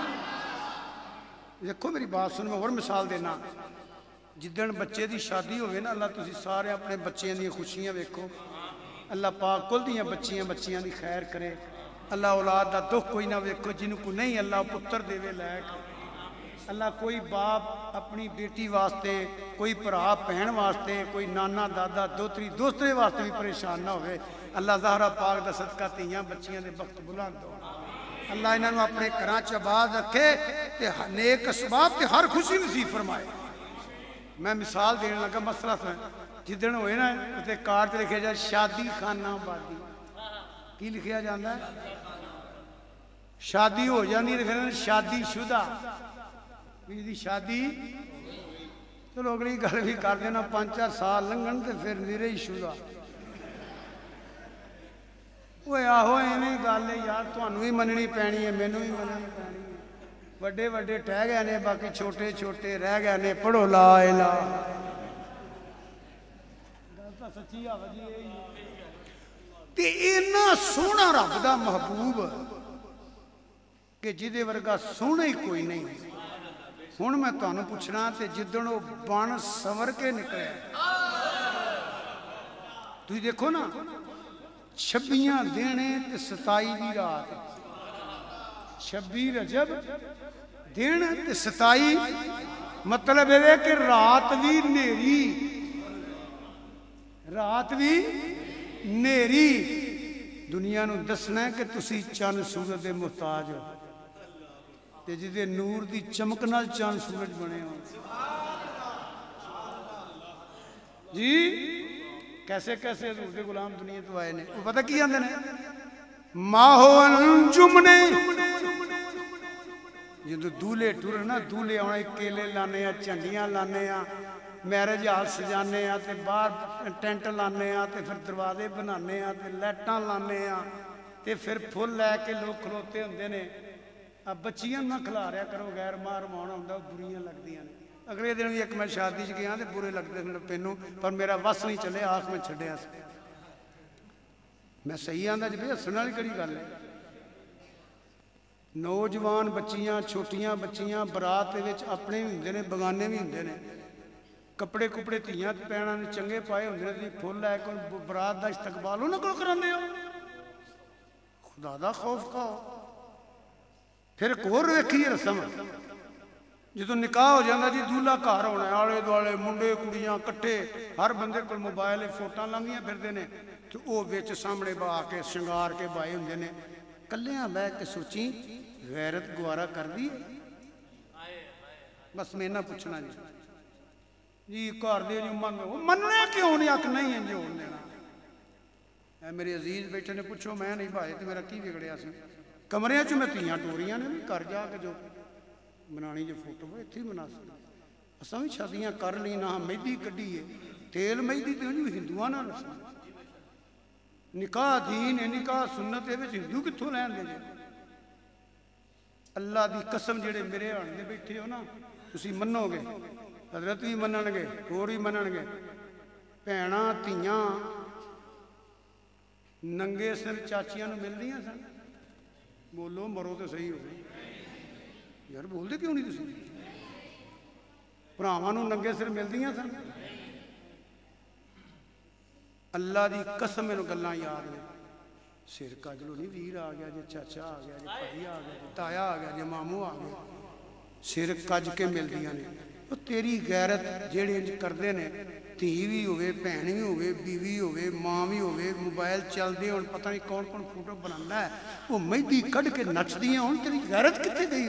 دیکھو میری بات سن، میں اور مثال دینا، جدن بچے دی شادی ہوئے نا، اللہ تسی سارے اپنے بچیاں دی خوشیاں ویکھو، اللہ پاک کل دیاں بچیاں بچیاں دی خیر کرے، اللہ اولاد دا دکھ کوئی نہ ویکھو، جنہوں کو نہیں اللہ پتر دے وے لائق، اللہ کوئی باپ اپنی بیٹی واسطے، کوئی پرا پہن واسطے، کوئی نانا دادا دوتری دوسترے واسطے بھی پریشان نہ ہوئے، اللہ زہرہ پاک دا صدقہ تیاں بچیاں دے بخت بلند دو، اللہ انہوں نے اپنے کراچ آباد رکھے تے نیک اسباب تے ہر خوشی نصیب فرمائے۔ میں مثال دینے لگا مسئلہ سن، جدن ہوئے نا اسے کارڈ لکھیا جائے شادی خانہ آبادی، کی لکھیا جاندہ ہے؟ شادی ہو جانی لکھیا جاندہ شادی شدہ، میری شادی چلو اگلی گل بھی کر دینا، پانچ چار سال لنگن تے پھر میرے ہی شدہ۔ وہ آہو ایویں گل ہے یار، تانوں ہی مننی پینی ہے، مینوں ہی مننی پینی ہے، وڈے وڈے ٹہ گئے نے، باقی چھوٹے چھوٹے رہ گئے نے، پڑھو لا الہ گل تاں سچی آ وجی یہی تے اینا سونا رب دا محبوب کہ جدے ورگا سونا ہی کوئی نہیں۔ ہن میں تانوں پوچھنا تے جدن او بن سنور کے نکلے، تسی دیکھو نا چھبیاں دینے تے ستائی دی رات، چھبی رجب دن تے ستائی، مطلب ہے کہ رات بھی نیری، رات بھی نیری، دنیا نو دسنا ہے کہ تسی چند سورج دے محتاج ہو، تے جدے نور دی چمک نال چند سورج بنے ہو جی، کیسے کیسے حضور دے غلام دنیا تو آئے نے، وہ پتہ کی آندے نے ماہو انجم نے، جدو دولے ٹور نا، دولے آنا کیلے لانے ہیں، چنڈیاں لانے ہیں، میرج ہال سجانے ہیں، تے باہر ٹینٹ لانے ہیں، تے پھر دروازے بنانے ہیں، تے لیٹاں لانے ہیں، تے پھر پھول لے کے لوگ کھلوتے ہوندے نے، اب بچیاں نہ کھلا رہا کرو، غیر مار مانا ہوندہ بریاں لگ دیاں نے۔ اگلے دن بھی ایک میں شادی چ گیا تے برے لگتے ہیں پینوں، پر میرا وس نہیں چلے، آنکھ میں چھڈیا سی، میں صحیح آندا جی بھئی ہسن والی کیڑی گل ہے۔ نوجوان بچیاں چھوٹیاں بچیاں برات دے وچ اپنے بھی ہوندے نے بگانے بھی ہوندے نے، کپڑے کپڑے تھیاں پینا نے چنگے پائے ہوندے نے، تسی پھول لے کے برات دا استقبال انہاں کول کراندے ہو، خدا دا خوف کھاؤ۔ پھر ایک اور ویکھی رسم، جدو نکاح ہو جاندہ جی دولہا گھر ہونا ہے، آلے دوالے منڈے کڑیاں کٹھے، ہر بندے کول موبائل فوٹاں لانگیاں پھردے نے، تو او وچ سامنے با کے شنگار کے بائے ہوندے نے، کلیاں بیٹھ کے سوچیں غیرت گوارا کر دی، بس میں نہ پوچھنا جی جی گھر دے جو من مننے کیوں نہیں، آکھ نہیں ہیں جو دینا۔ اے میرے عزیز بیٹھے نے پوچھو میں نہیں بھائی تے میرا کی بگڑیا سی، کمرے چ میں تیاں ٹوریاں نے بھی کر جا کے جو بنانی جو فوٹو وہ اتھی بنا سکتے، اساں بھی شادیاں کر لی نہ مہندی کڈی ہے، تیل مہندی تے جو ہندوؤں نہ رسم، نکاح دین ہے، نکاح سنت ہے، وچ ہندو کتھوں لین دے جے؟ اللہ دی قسم جڑے میرے آن دے بیٹھے ہو نا، تسی منو گے، حضرت بھی منن گے، اور بھی منن گے، بھیناں تیاں ننگے سر چاچیاں نو مل دیا سن بولو مرو تو صحیح ہو یار بول دے کیوں نہیں تسی بھراواں نو ننگے سر مل دیا سن اللہ دی قسم میں گلاں یاد نے سر کجلو نہیں ویر آ گیا جی چاچا آ گیا جی بھائی آ گیا جی تایا آ گیا جی ماموں آ گیا سر کج کے مل دیا نے وہ تیری غیرت جیڑے انج کردے نے دھی بھی ہوئے بہن بھی ہوئے بیوی ہوئے ماں بھی ہوئے موبائل چل دے ہوں پتہ نہیں کون کون فوٹو بنانا ہے وہ مہندی کھڑ کے نچ دیا ہوں تیری غیرت کتے گئی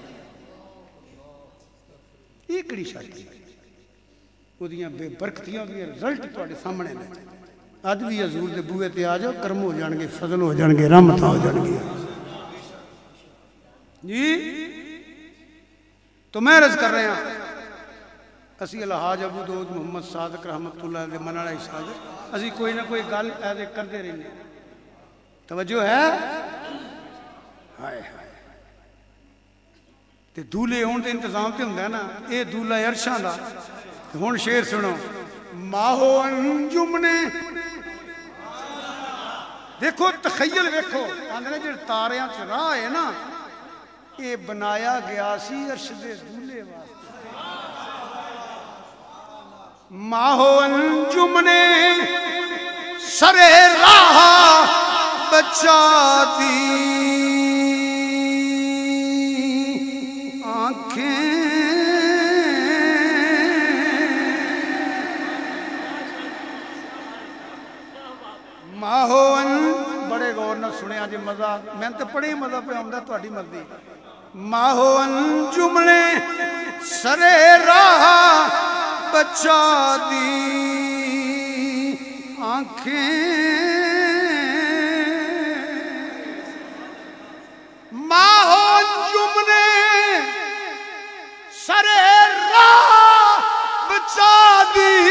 یہ کڑی شادی وہ دیاں بے برکتیاں بھی رزلٹ تواڈے سامنے نے اج بھی حضور دے بوئے تے آ جاؤ کرم ہو جان گے فضل ہو جان گے رحمت ہو جان گے جی تو میں عرض کر رہے ہیں اسی الحاج ابو داؤد محمد صادق رحمت اللہ علیہ منع علیہ السلام اسی کوئی نہ کوئی گل ایسے کرتے رہنے توجہ ہے ہائے ہائے تے دولے ہون تے انتظام تے ہوندا ہے نا اے دولہ عرشاں دا ہن شعر سنو ماہو انجم نے دیکھو تخیل دیکھو آندے نے جڑے تاریاں چ راہ ہے نا یہ بنایا گیا سی عرش دے دولے واسطے ماہو انجم نے سرے راہ بچا دی آنکھیں ماہو بڑے غور نہ سنے آج مزہ میں تے پڑھی مزہ پہ آمدہ تو اڈی مرضی ماہو انجم نے سرے راہ بچا دی آنکھیں ماہو انجم نے سرے راہ بچا دی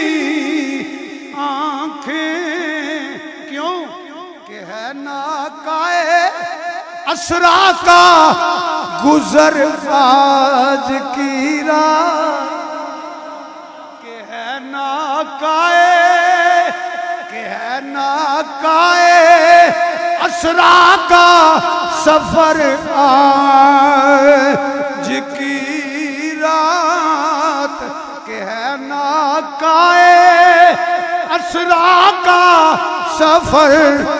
آنکھیں کیوں کہ ہے ناکائے اسرا کا گزر فاج کی راہ کہ ہے ناکائے کہ ہے ناکائے اسرا کا سفر آج کی رات کہ ہے ناکائے اسرا کا سفر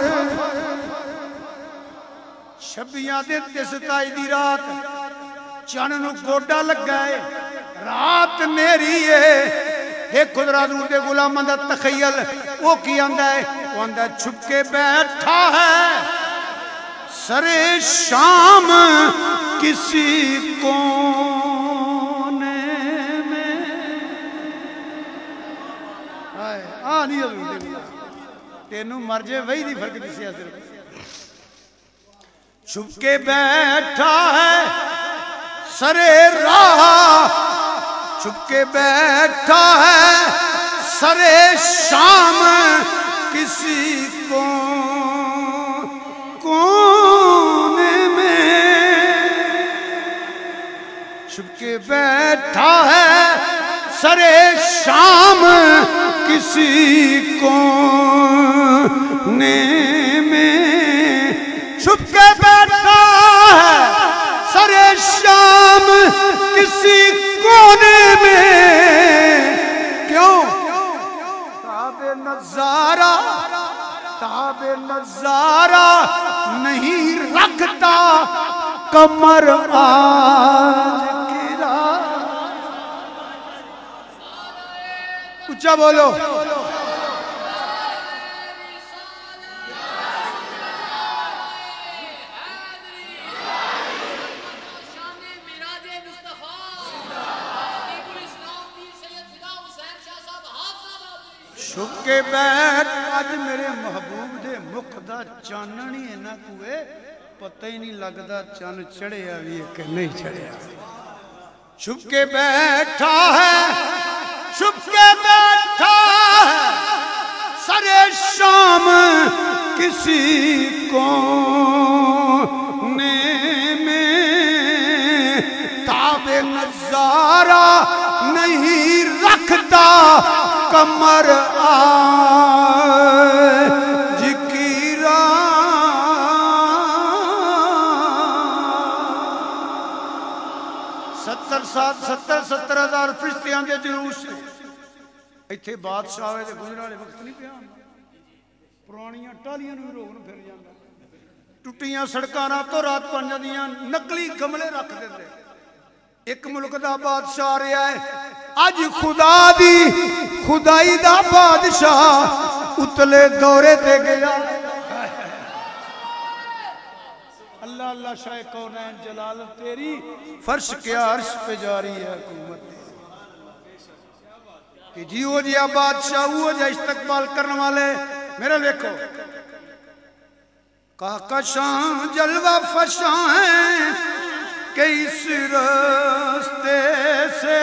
چھبیاں دے ستائی دی رات چن نو گوڈا لگا ہے رات نیری ہے ایک خدرہ دور دے غلامہ دا تخیل وہ کی آندہ ہے وہ آندہ ہے چھپ کے بیٹھا ہے سر شام کسی کونے میں آہ نہیں حضور دے تینوں مرجے وہی دی فرق دی سیاست چھپ کے بیٹھا ہے سر راہ چھپ کے بیٹھا ہے سر شام کسی کو کونے میں چھپ کے بیٹھا ہے سر شام کسی کونے میں چھپ کے بیٹھا ہے سر شام کسی کونے میں کیوں تاب نظارہ تاب نظارہ نہیں رکھتا کمر آج کی رات اچھا بولو چھپ کے بیٹھ آج میرے محبوب دے مقدہ چاننی ہے نا کوئے پتہ ہی نہیں لگتا چان چڑھے آوی ہے کہ نہیں چڑھے آوی چھپ کے بیٹھا ہے چھپ کے بیٹھا ہے سر شام کسی کونے میں تاب نظارہ نہیں رکھتا کمر آج کی ستر سات ستر ستر ہزار فرشتیاں دے جلوس نے ایتھے بادشاہ ہوئے دے گزرنے والے وقت نہیں پیا پرانیاں ٹالیاں نو روغن پھر جاندا ٹٹیاں سڑکاں راتوں رات بن جاندیاں نقلی گملے رکھ دیندے ایک ملک دا بادشاہ رہا ہے اج خدا دی خدائی دا بادشاہ اتلے دورے تے گیا اللہ اللہ شاہ کونین جلالت تیری فرش کے عرش پہ جاری ہے حکومت کہ جی وہ جی بادشاہ وہ جی استقبال کرنے والے میرے دیکھو کہکشاں جلوہ فشاں ہیں کہ اس راستے سے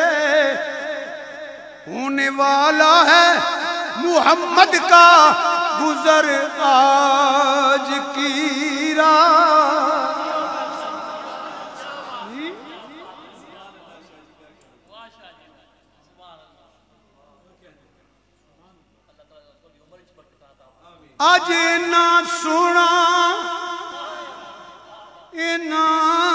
ہونے والا ہے محمد کا گزر آج کی رات آج نہ سنا اینا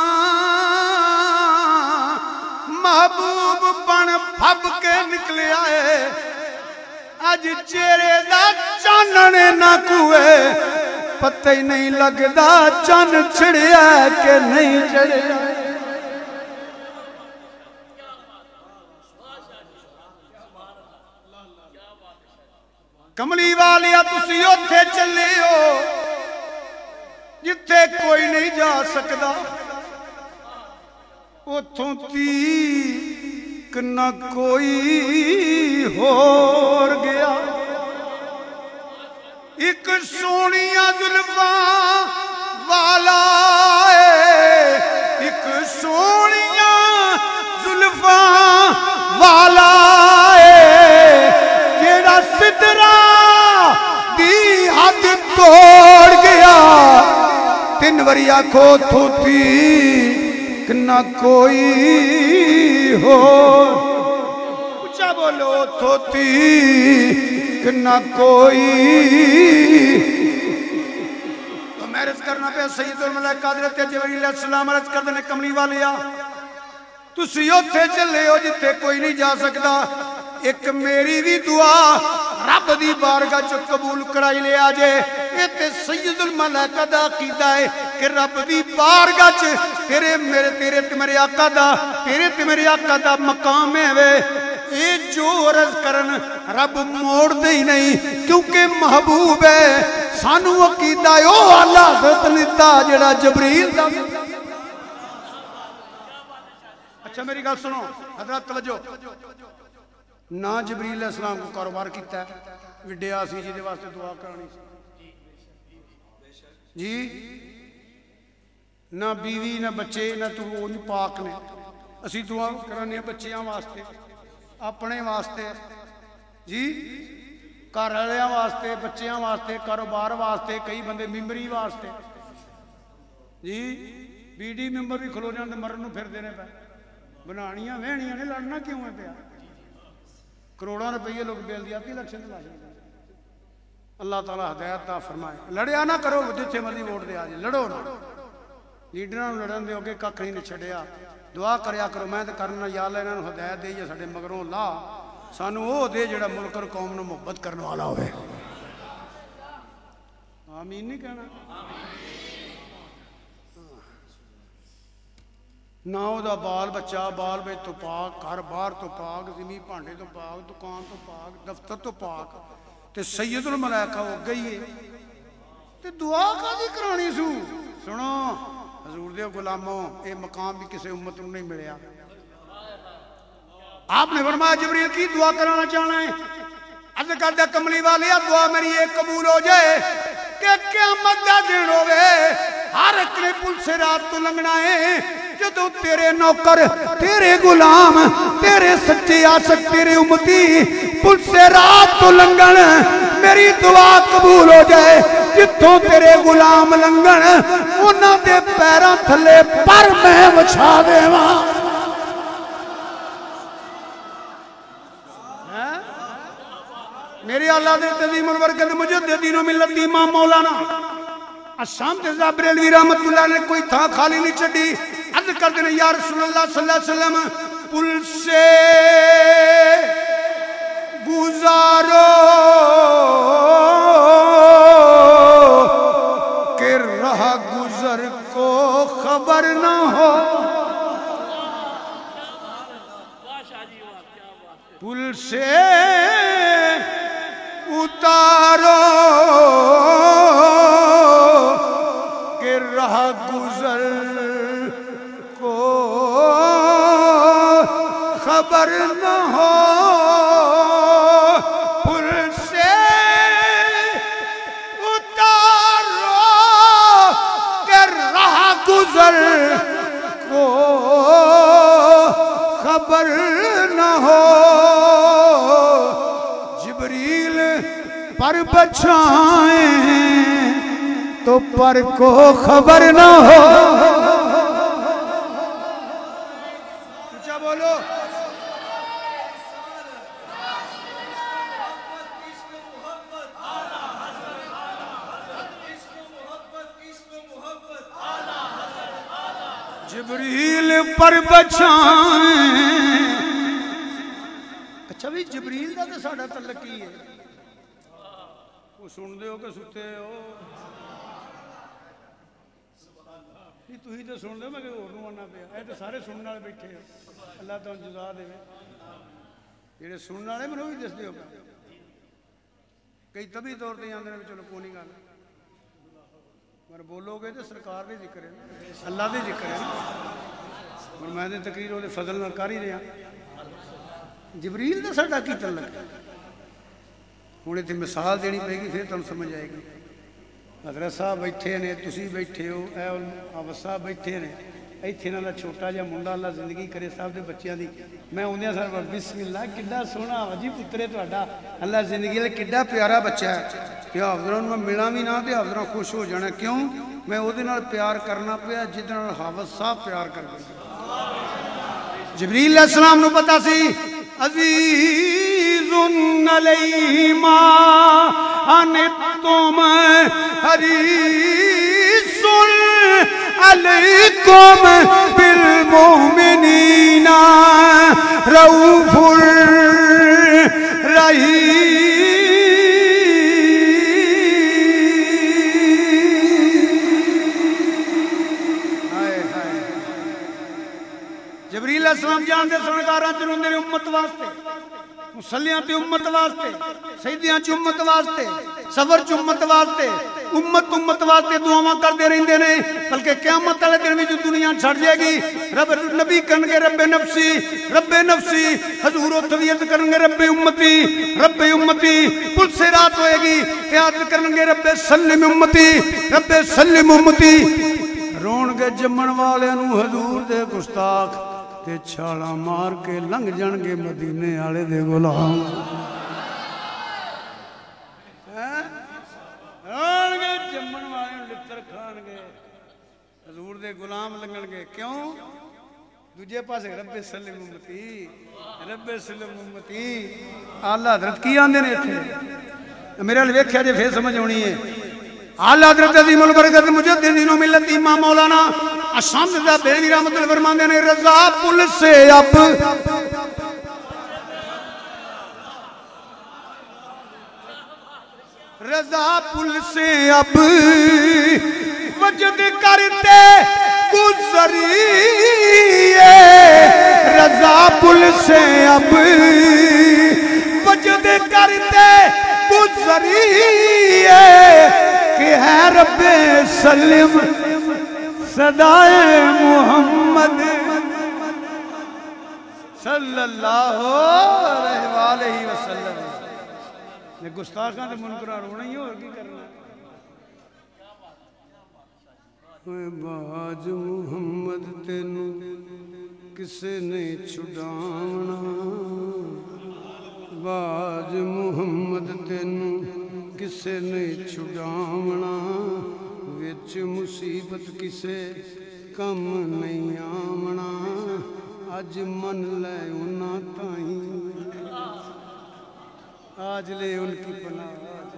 محبوب بن پھب کے نکلے آئے آج چہرے دا چاننے نہ کوئے پتہ ہی نہیں لگدا چان چھڑیا کہ نہیں چھڑیا کملی والیا تسی اوتھے چلے ہو جتھے کوئی نہیں جا سکدا اتھوں تیک نہ کوئی ہور گیا ایک سونیاں زلفاں والا ہے ایک سونیاں زلفاں والا ہے جیڑا سدرا دی حد توڑ گیا تین وری آنکھوں تھوتی کہ نہ کوئی ہو اچھا بولو تھوتی کہ نہ کوئی تو میں عرض کرنا پہ سید الملائکہ حضرت جبرائیل علیہ السلام عرض کر دینے کملی والیا تسی اوتھے چلے ہو جتھے کوئی نہیں جا سکتا ایک میری بھی دعا رب دی بارگاہ چ قبول کرائی لے آجے یہ تے سید الملائکہ دا عقیدہ ہے کہ رب دی بارگاہ چ تیرے میرے تیرے تے میرے آقا دا تیرے تے میرے آقا دا مقام ہے وے اے جو عرض کرن رب موڑ دے ہی نہیں کیونکہ محبوب ہے سانو عقیدہ ہے او اللہ حضرت نتا جڑا جبریل دا اچھا میری گل سنو حضرت توجہ نہ جبریل علیہ السلام کو کاروبار کیتا ہے وڈیا سی جی دے واسطے دعا کرانی جی نہ بیوی نہ بچے نہ تو وہ پاک نے اسی دعا کرنے بچیاں واسطے اپنے واسطے جی گھر والوں واسطے بچیاں واسطے کاروبار واسطے کئی بندے ممبری واسطے جی بی ڈی ممبر بھی کھلو جاندے مرن نو پھر دینے پہ بنانیاں وہنیاں نے لڑنا کیوں ہے پیا کروڑوں روپیے لوگ بیلدیاتی الیکشن لا جائیں اللہ تعالیٰ ہدایت عطا فرمائے لڑیا نہ کرو جتھے مرضی ووٹ دے آجے لڑو نہ لیڈراں نوں لڑن دیو کہ ککھ نہیں چھڈیا دعا کریا کرو میں تے کرنا یا اللہ انہاں نوں ہدایت دے یا ساڈے مگروں لا سانو او دے جڑا ملک اور قوم نوں محبت کرنے والا ہوئے آمین نہیں کہنا نہ او دا بال بچہ بال بچ تو پاک گھر باہر تو پاک زمین بھانڈے تو پاک دکان تو پاک دفتر تو پاک تے سید الملائکہ ہو گئی ہے تے دعا کدی کرانی سو سنو حضور دے غلاموں اے مقام بھی کسی امت نوں نہیں ملیا آپ نے فرمایا جبریل کی دعا کرانا چاہنا ہے عرض کردہ کملی والیا دعا میری ایک قبول ہو جائے کہ قیامت دا دن ہوئے ہر ایک نے پل سے رات تو لنگنا ہے جدو تیرے نوکر تیرے غلام تیرے سچے عاشق تیرے امتی پل سے رات تو لنگن میری دعا قبول ہو جائے جتوں تیرے غلام لنگن انہاں دے پیراں تھلے پر میں وچھا دے وہاں میری اللہ دے تظیم الورکت مجددین و ملت امام مولانا الشام تیزہ بریلوی رحمت اللہ نے کوئی تھا خالی نہیں چڑی عرض کر دینے یا رسول اللہ صلی اللہ علیہ وسلم پل سے گزارو کہ راہ گزر کو خبر نہ ہو پل سے اتارو کہ راہ گزر کو خبر نہ ہو پل سے اتارو کہ راہ گزر کو خبر نہ ہو جبریل پر بچھائیں تو پر کو خبر نہ ہو اچھا بولو جبریل پر بچھائیں اچھا بھی جبریل دا تو ساڑھا تعلق کی ہے وہ سن دے ہو کہ ستے ہو یہ تو ہی تو سن دے ہو میں کہ اور نو آنا پیا اے تو سارے سننے والے بیٹھے ہو اللہ تو جزا دے یہ سننے والے میں بھی دس دے ہو کئی طبی طور تے آندے نے چلو کونی گل مگر بولو گے تو سرکار دے ذکر ہے اللہ دے ذکر ہے اور میں نے تقریر وہ فضل نال کر ہی رہا جبریل دا ساڈا کی تعلق ہے ہوں اتنے مثال دینی پے گی پھر تمہیں سمجھ آئے گی حضرت صاحب بیٹھے نے تسی بیٹھے ہو اے آبد صاحب بیٹھے نے ایتھے انہاں دا چھوٹا جہا منڈا اللہ زندگی کرے صاحب دے بچیاں دی میں اوندیاں سر بسم اللہ کڈا سونا جی پترے تہاڈا اللہ زندگی لے کڈا پیارا بچہ ہے کہ حافظاں میں ملنا بھی نہ تے حافظاں خوش ہو جانا کیوں میں اودے نال پیار کرنا پیا جدے نال حافظ صاحب پیار کرتے جبریل علیہ السلام نو پتہ سی عزیز علیہ ما انتم حریص علیکم بالمؤمنین رؤوف رحیم جبریل علیہ السلام جان دے سنکاراں چ روندے نے امت واسطے مسلیاں تے امت واسطے سیدیاں چ امت واسطے صبر چ امت واسطے امت امت واسطے دعاواں کردے رہندے نے بلکہ قیامت والے دن وچ دنیا چھڑ جائے گی رب نبی کرن گے رب نفسی رب نفسی حضور تویت کرن گے رب امتی رب امتی پل سے رات ہوئے گی قیادت کرن گے رب سلم امتی رب سلم امتی رون گے جمن والے نو حضور دے گستاخ تے چھالا مار کے لنگ جان گے مدینے آلے دے غلام رون گے جمن والے نو لتر کھان گے حضور دے غلام لنگن گے کیوں دوجے پاس رب سلم امتی رب سلم امتی آلہ حضرت کی آندے نے تھے میرے لئے ویکھیا جے پھر سمجھ ہونی ہے آلہ حضرت عظیم البرکت مجددین و ملت امام مولانا اشامد دا بینی رحمت اللہ فرماندے نے رضا پل سے اب رضا پل سے اب وجد کرتے گزریے رضا پل سے اب وجد کرتے گزریے کہ ہے رب سلم صدائے محمد صلی اللہ علیہ وآلہ وسلم نے گستاخاں تے منکراں رونا ہی اور کی کرنا باج محمد تینو کسے نے چھڑاونا باج محمد تینو کسے نے چھڑاونا وچ مصیبت کسے کم نہیں آمنا آج من لے انہاں تائیں آج لے ان کی پناہ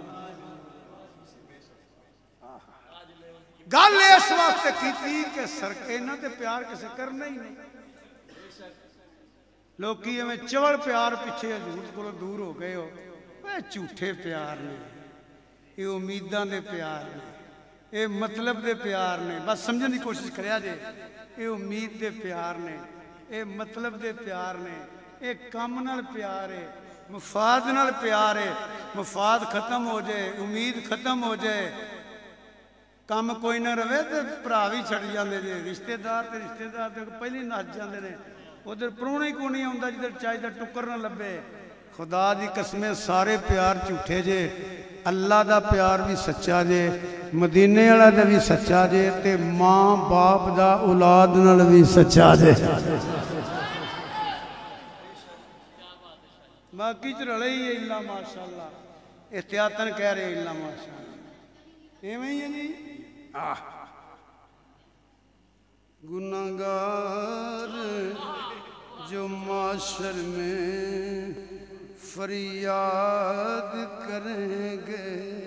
گل اس واسطے کی تھی کہ سرکے نہ تے پیار کسے کرنا ہی نہیں ਲੋਕੀ ਐਵੇਂ ਚਵਲ ਪਿਆਰ ਪਿੱਛੇ ਹਜ਼ੂਰ ਕੋਲੋਂ ਦੂਰ ਹੋ ਗਏ ਹੋ। ਇਹ ਝੂਠੇ ਪਿਆਰ ਨੇ, ਇਹ ਉਮੀਦਾਂ ਦੇ ਪਿਆਰ ਨੇ, ਇਹ ਮਤਲਬ ਦੇ ਪਿਆਰ ਨੇ। ਬਸ ਸਮਝਣ ਦੀ ਕੋਸ਼ਿਸ਼ ਕਰਿਆ ਜੇ। ਇਹ ਉਮੀਦ ਦੇ ਪਿਆਰ ਨੇ, ਇਹ ਮਤਲਬ ਦੇ ਪਿਆਰ ਨੇ, ਇਹ ਕੰਮ ਨਾਲ ਪਿਆਰ ਹੈ, ਮਫਾਦ ਨਾਲ ਪਿਆਰ ਹੈ। ਮਫਾਦ ਖਤਮ ਹੋ ਜਾਏ, ਉਮੀਦ ਖਤਮ ਹੋ ਜਾਏ, ਕੰਮ ਕੋਈ ਨਾ ਰਵੇ ਤੇ ਭਰਾ ਵੀ ਛੱਡ ਜਾਂਦੇ ਜੇ। ਰਿਸ਼ਤੇਦਾਰ ਤੇ ਰਿਸ਼ਤੇਦਾਰ ਤੇ ਪਹਿਲੇ ਹੀ ਨੱਚ ਜਾਂਦੇ ਨੇ। ਉਧਰ ਪ੍ਰਾਹੁਣਾ ਹੀ ਕੋਈ ਨਹੀਂ ਆਉਂਦਾ ਜਿੱਧਰ ਚਾਹ ਦਾ ਟੁੱਕਰ ਨਾ ਲੱਭੇ। ਖੁਦਾ ਦੀ ਕਸਮੇ ਸਾਰੇ ਪਿਆਰ ਝੂਠੇ ਜੇ। ਅੱਲਾ ਦਾ ਪਿਆਰ ਵੀ ਸੱਚਾ ਜੇ, ਮਦੀਨੇ ਵਾਲਾ ਦਾ ਵੀ ਸੱਚਾ ਜੇ, ਤੇ ਮਾਂ ਬਾਪ ਦਾ ਔਲਾਦ ਨਾਲ ਵੀ ਸੱਚਾ ਜੇ। ਬਾਕੀ ਚ ਰਲੇ ਹੀ ਇਲਾ ਮਾਸ਼ਾਅੱਲਾ। ਇhtiyatan ਕਹਿ ਰਹੇ ਇਲਾ ਮਾਸ਼ਾਅੱਲਾ। ਇਵੇਂ ਹੀ ਹੈ ਜੀ। ਆਹ गुनाहगार जो माशर में फरियाद करेंगे।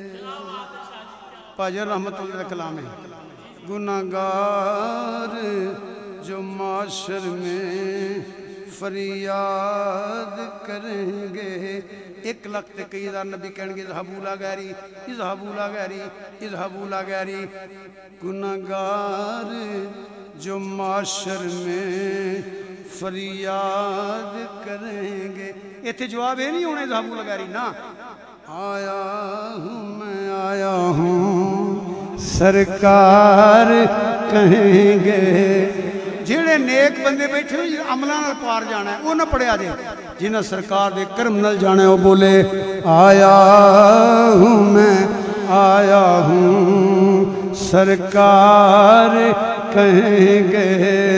भजन रहमतुल्लाह का कलाम है। गुनाहगार जो माशर में फरियाद करेंगे। एक लख ते कई हज़ार नबी कहेंगे इज़हाबूला गैरी, इज़हाबूला गैरी, इज़हाबूला गैरी। गुनाहगार जो माशर में फरियाद करेंगे। इत्थे जवाब ये नहीं होना इज़हाबूला गैरी ना। आया हूँ मैं आया हूँ सरकार कहेंगे। ਜਿਹੜੇ नेक बंदे बैठे हो अमलों नाल पार जाना है, वो ना पढ़िया जे। जिन्हें सरकार दे कर्म नाल जाना है, वो बोले आया हूँ मैं आया हूँ सरकार कहेंगे।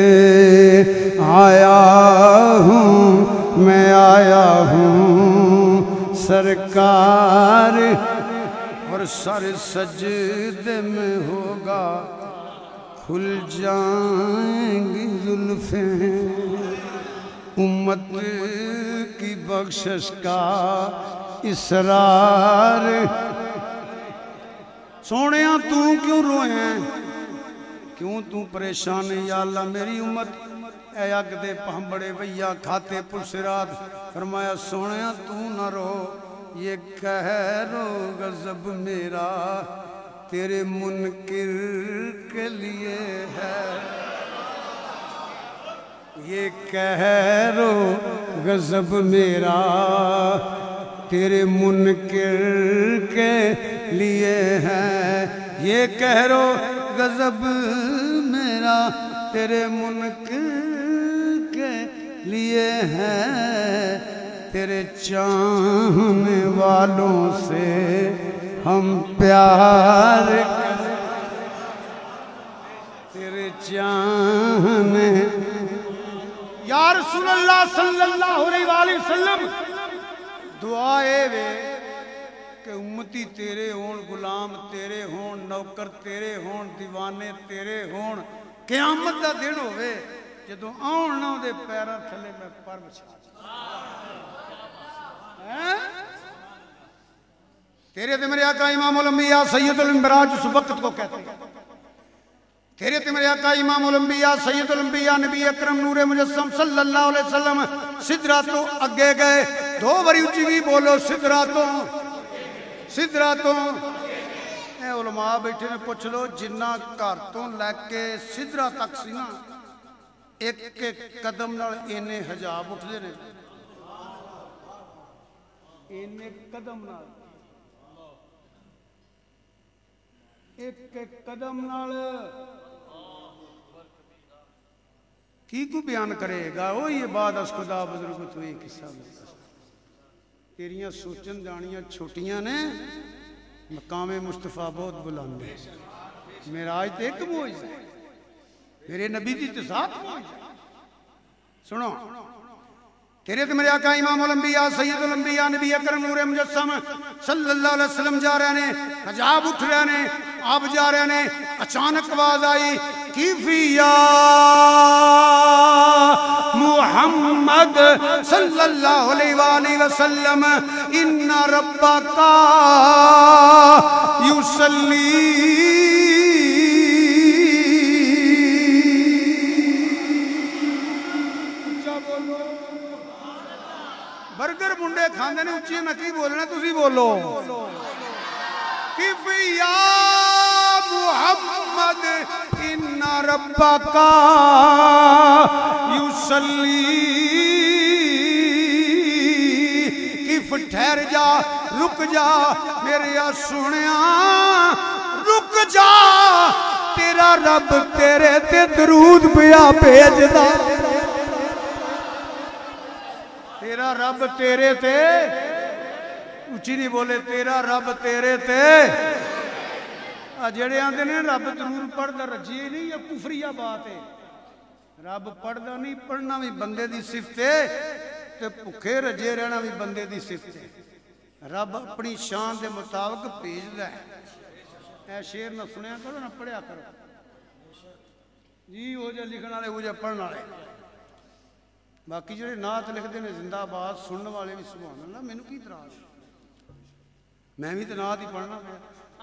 आया हूँ मैं आया हूँ सरकार। और सारे सजदे में होगा खुल जाएंगी जुल्फें। उम्मत की बख्शिश का इसरार। सोनिया तू क्यों रोए, क्यों तू परेशान है या अल्लाह मेरी उम्मत। ए अग दे पहंबड़े वैया खाते पुलसिरात। फरमाया सोनिया तू ना रो, ये कहरो गज़ब मेरा तेरे मुनकिर के लिए है। ये कहरो गज़ब मेरा तेरे मुनकिर के लिए है। ये कहरो गज़ब मेरा तेरे मुनकिर के लिए है। तेरे चाहने वालों से हम प्यार करें, तेरे चाहने। या रसूल अल्लाह सल्लल्लाहु अलैहि वसल्लम दुआ ए वे कि उम्मती तेरे होन, गुलाम तेरे होन, नौकर तेरे होन, दीवाने तेरे होन। क़यामत दा दिन होवे जदों आउण ना उहदे पैरां थल्ले मैं पर विछा हैं। तेरे ते मेरे आका इमामुल अंबिया सैयदुल अंबिया उस वक्त को कहते हैं। तेरे ते मेरे आका इमामुल अंबिया सैयदुल अंबिया नबी अकरम नूरे मुजस्सम सल्लल्लाहु अलैहि वसल्लम सिदरा तो अगे गए। दो बारी उच्ची भी बोलो सिदरा तो, सिदरा तो। ए उलमा बैठे ने पुछ लो जिन्ना घर तो लैके सिदरा तक सी ना, एक एक कदम नाल इन्ने हजाब उठदे ने। इन्ने कदम नाल एक एक कदम नाल की को बयान करेगा। वो ये बात अस खुदा बुजुर्ग तो एक किस्सा तेरियां सोचन जानियां छोटियां ने, मकामे मुस्तफा बहुत बुलंद है। मेराज तो एक मौज है, मेरे नबी की तो साथ मौज है। सुनो तेरे ते मेरे आका इमामुल अंबिया सैयदुल अंबिया नबी अकरम नूरे मुजस्सम सल्लल्लाहु अलैहि वसल्लम जा रहे ने, हजाब उठ रहे ने, आप जा रहे ने। अचानक आवाज आई कीफिया मुहम्मद सल्लल्लाहु अलैहि वसल्लम इन्ना रब्बका युसल्ली। برگر منڈے کھاندے نے اچھی میں کی بولنا تسی بولو کف یا محمد ان ربک یصلی کف ٹھہر جا رک جا میرے سنیا رک جا تیرا رب تیرے تے درود پیا بھیجدا تیرا رب تیرے تے اچھی نہیں بولے تیرا رب تیرے تے جڑے آندے نے رب درود پڑھدا رجی نہیں یہ کفریہ بات ہے رب پڑھدا نہیں پڑھنا بھی بندے دی صفت ہے تے بھکھے رجے رہنا بھی بندے دی صفت ہے رب اپنی شان دے مطابق بھیجدا ہے اے شعر نہ سنیا کرو نہ پڑھیا کرو جی وہ جو لکھن والے وہ جو پڑھن والے باقی جڑے نعت لکھتے ہیں زندہ آباد سننے والے بھی سبحان اللہ مینوں کی اعتراض میں بھی تو نعت ہی پڑھنا پیا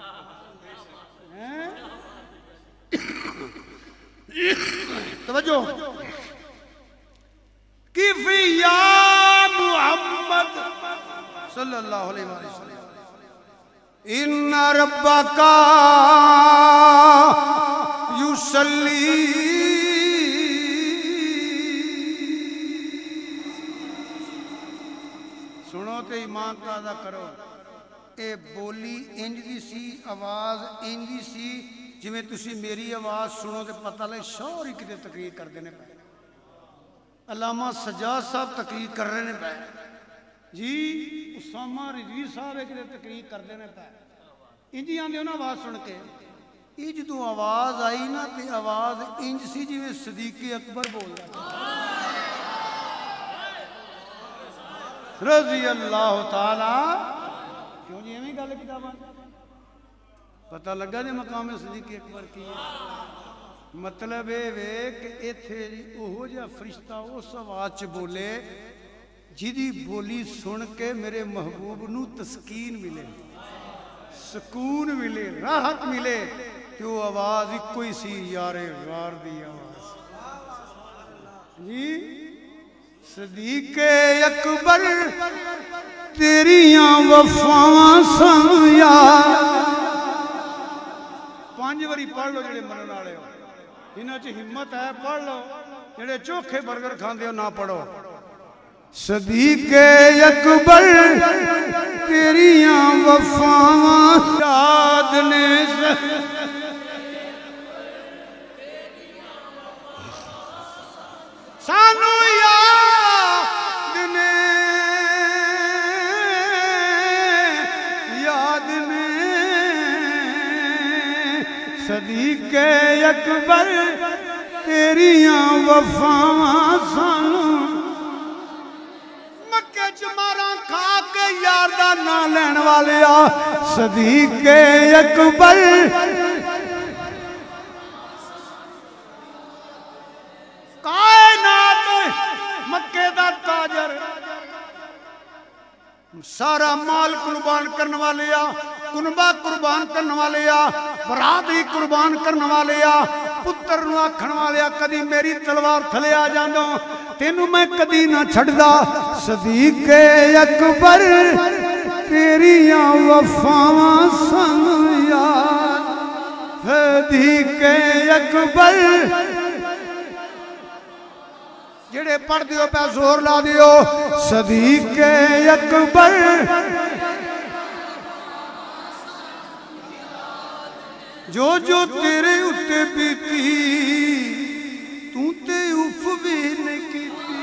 توجہ کف یا محمد صلی اللہ علیہ وسلم ان ربک یصلی سنو تے ایمان تازہ کرو اے بولی انج دی سی آواز انج دی سی جویں تسی میری آواز سنو تے پتہ لے شور ہی کتے تقریر کر دینے پہ علامہ سجاد صاحب تقریر کر رہے نے پہ جی اسامہ رضوی صاحب ایک دے تقریر کر دینے پہ انجی آندے ہونا آواز سن کے یہ جدو آواز آئی نا تے آواز انج سی جی میں صدیق اکبر بول رہا رضی اللہ تعالی کیوں جی ہمیں گالے کتاباں پتہ لگا دے مقام صدیق اکبر کی مطلب ہے کہ ایتھے اوہو جا فرشتہ اس آواز چ بولے جیدی بولی سن کے میرے محبوب نو تسکین ملے سکون ملے راحت ملے کہ وہ آواز ہی کوئی سی یار غار دی آواز جی صدیق اکبر تیریاں وفاواں سن یار پانچ واری پڑھ لو جڑے منن والے ہو انہاں چ ہمت ہے پڑھ لو جڑے چوکھے برگر کھاندے ہو نہ پڑھو صدیق اکبر تیریاں وفاواں یاد نے سانو یاد نے یاد نے صدیق اکبر تیریاں وفاواں سانو مکے چ ماراں کھا کے یار دا نام لین والے آ صدیق اکبر کائنات مکے دا تاجر سارا مال قربان کرنے والے آ کنبا قربان کرنے والے آ برادری قربان کرنے والے آ پتر نو آکھن والے آ کدی میری تلوار تھلے آ جاندو تینوں میں کدی نہ چھڑدا صدیق اکبر تیریاں وفاواں سن یار صدیق اکبر جڑے پڑھ دیو پہ زور لا دیو صدیق اکبر جو جو تیرے اٹھے بیتی تو تے اف بھی نہیں کیتی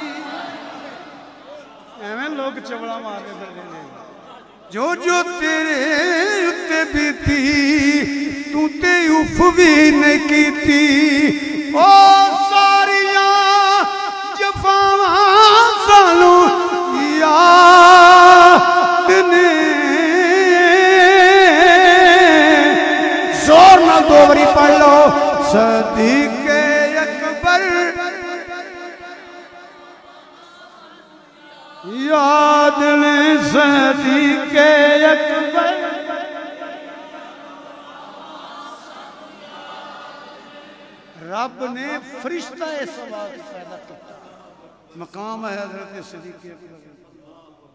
ایمیں لوگ چبڑا مارے در دینے جو جو تیرے اٹھے بیتی تو تے اف بھی نہیں کیتی او ساریاں جفاواں سانو یاد نے زور نہ دو بری پڑھ لو صدیق اکبر یاد نے صدیق اکبر رب نے فرشتہ اس آواز پیدا کیا مقام ہے حضرت صدیق اکبر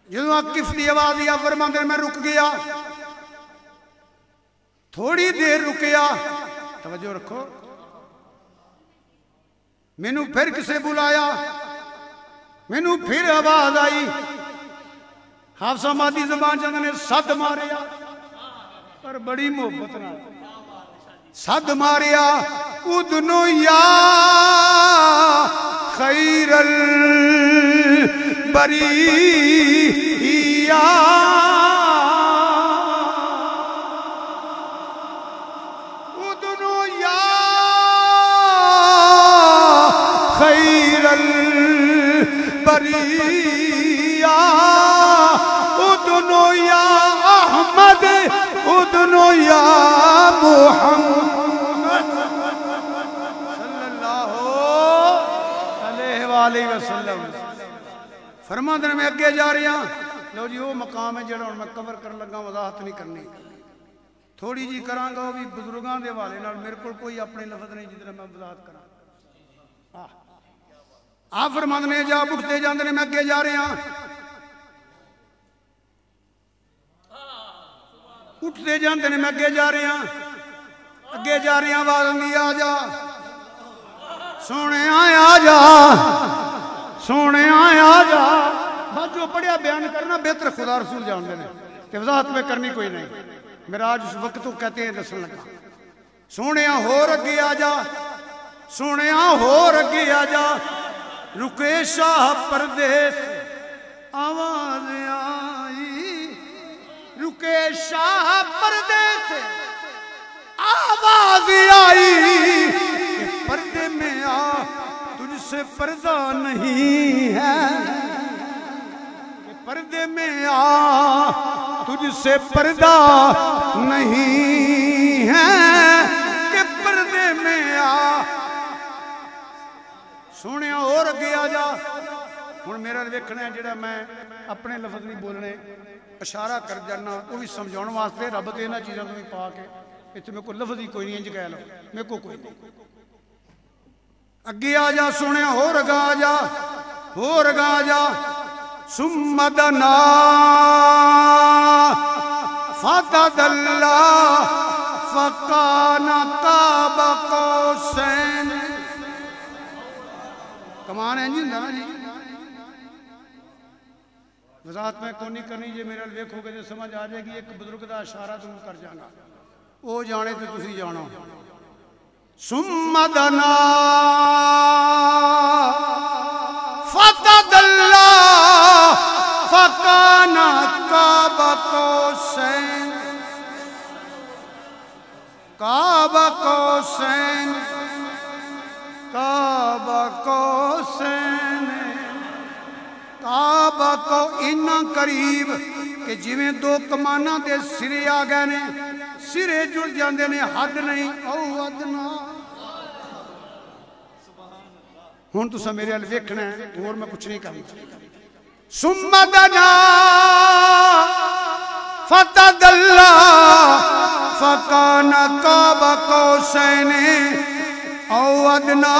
جدو آکف دی آواز یا فرماندے میں رک گیا، تھوڑی دیر رکیا، توجہ رکھو، مینو پھر کسے بلایا، مینو پھر آواز آئی، حافظہ مادی زبان چاہتے نے صد ماریا، پر بڑی محبت نہ صد ماریا، ادنو یا خیر البریہ، ادنو یا خیر البریہ، ادنو یا احمد، ادنو یا محمد صلی اللہ علیہ وآلہ وسلم۔ فرما دن میں اگے جا رہی ہاں، لو جی وہ مقام ہے جڑا میں کور کر لگا، وضاحت نہیں کرنی، تھوڑی جی کراں گا، وہ بھی بزرگاں دے والے نال، میرے کو کوئی اپنے لفظ نہیں جتنا میں وضاحت کراں۔ آپ فرما دن جا اٹھتے جاندے نے، میں اگے جا رہی ہاں، اٹھتے جاندے نے، میں اگے جا رہی ہاں، اگے جا رہی ہاں، آواز نہیں آ جا سونے آئے آ جا، سونے آئے آ جا، بات جو پڑھیا بیان کرنا بہتر خدا رسول جان دینے کہ وضاحت میں کرنی کوئی نہیں، میرا آج اس وقت تو کہتے ہیں دسن لگا، سونے ہو رگی آ جا، سونے ہو رگی آ جا، رکے شاہ پردیس آواز آئی، رکے شاہ پردیس آواز آئی کہ پردے میں آ، تجھ سے پردہ نہیں ہے، کہ پردے میں آ، تجھ سے پردہ نہیں ہے، کہ پردے میں آ، سونے اور اگے آ جا۔ ہن میرا ویکھنا ہے جڑا میں اپنے لفظ نہیں بولنے، اشارہ کر جانا، وہ بھی سمجھاؤن واسطے رب دے انہاں چیزاں تو بھی پا کے، اتنے میں کوئی لفظ ہی کوئی نہیں، انج کہہ لو میرے کو کوئی نہیں، اگے آ جا سونے ہو رگا آ جا، ہو رگا آ جا، ثم دنا فتدلّا فکان قاب قوسین، کمان ہے جی ہوندا نا جی، وضاحت میں کونی کرنی، جے میرے ویکھو گے تو سمجھ آ جائے گی، ایک بزرگ دا اشارہ تم کر جانا، وہ جانے تو تسی جانو، ثم دنا فتدلّا فکان قاب قوسین، قاب قوسین، قاب قوسین، قاب کو اتنا قریب کہ جویں دو کماناں دے سرے آ گئے نے، سرے جڑ جاندے نے، حد نہیں، او ادنا۔ ہن تساں میرے ال ویکھنا ہے، اور میں کچھ نہیں کرنا، ثم دنا فتدلّا فکان قاب قوسین او ادنا،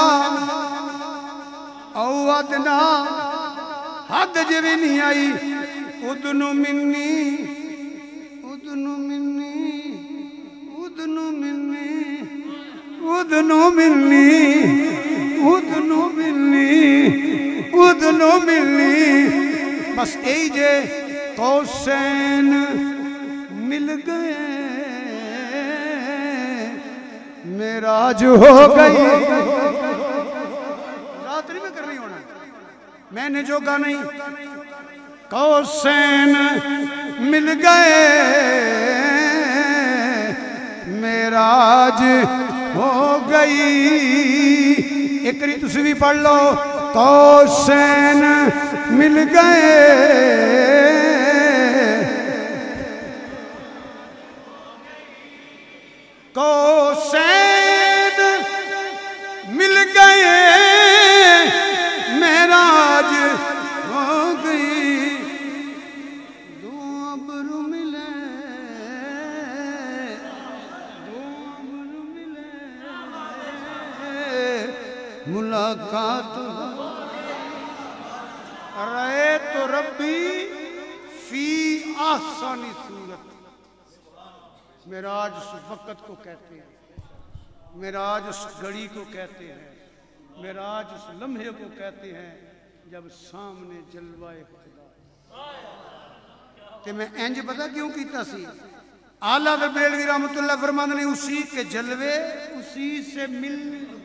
او ادنا، حد جویں نہیں آئی، ادنو منی، ادنو منی، ادنو منی، ادنو منی، ادنو منی، ادنو منی، بس اے جے قوسین مل گئے، معراج ہو گئی، رات نہیں میں کرنی ہونا، میں نے جو گا نہیں، قوسین مل گئے، معراج ہو گئی، ایک ری تسی بھی پڑھ لو، قوسین مل گئے، قوسین مل گئے، معراج ہو گئی، دو ابر ملے، دو ابر ملے، ملاقات، رأیت ربی آسانی صورت معراج اس وقت کو کہتے ہیں، معراج اس گھڑی کو کہتے ہیں، معراج اس لمحے کو کہتے ہیں جب سامنے جلوائے خدا۔ تے میں انج پتہ کیوں کیتا سی؟ اعلیٰ حضرت بریلوی رحمۃ اللہ فرماتے ہیں اسی کے جلوے اسی سے مل۔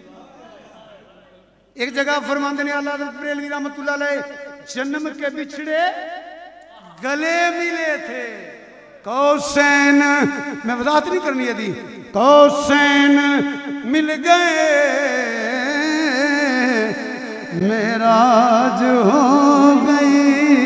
ایک جگہ فرماتے ہیں اعلیٰ حضرت بریلوی رحمۃ اللہ علیہ جنم کے بچھڑے گلے ملے تھے، کوسین، میں وضاحت نہیں کرنی ہے دی، کوسین مل گئے معراج ہو گئی۔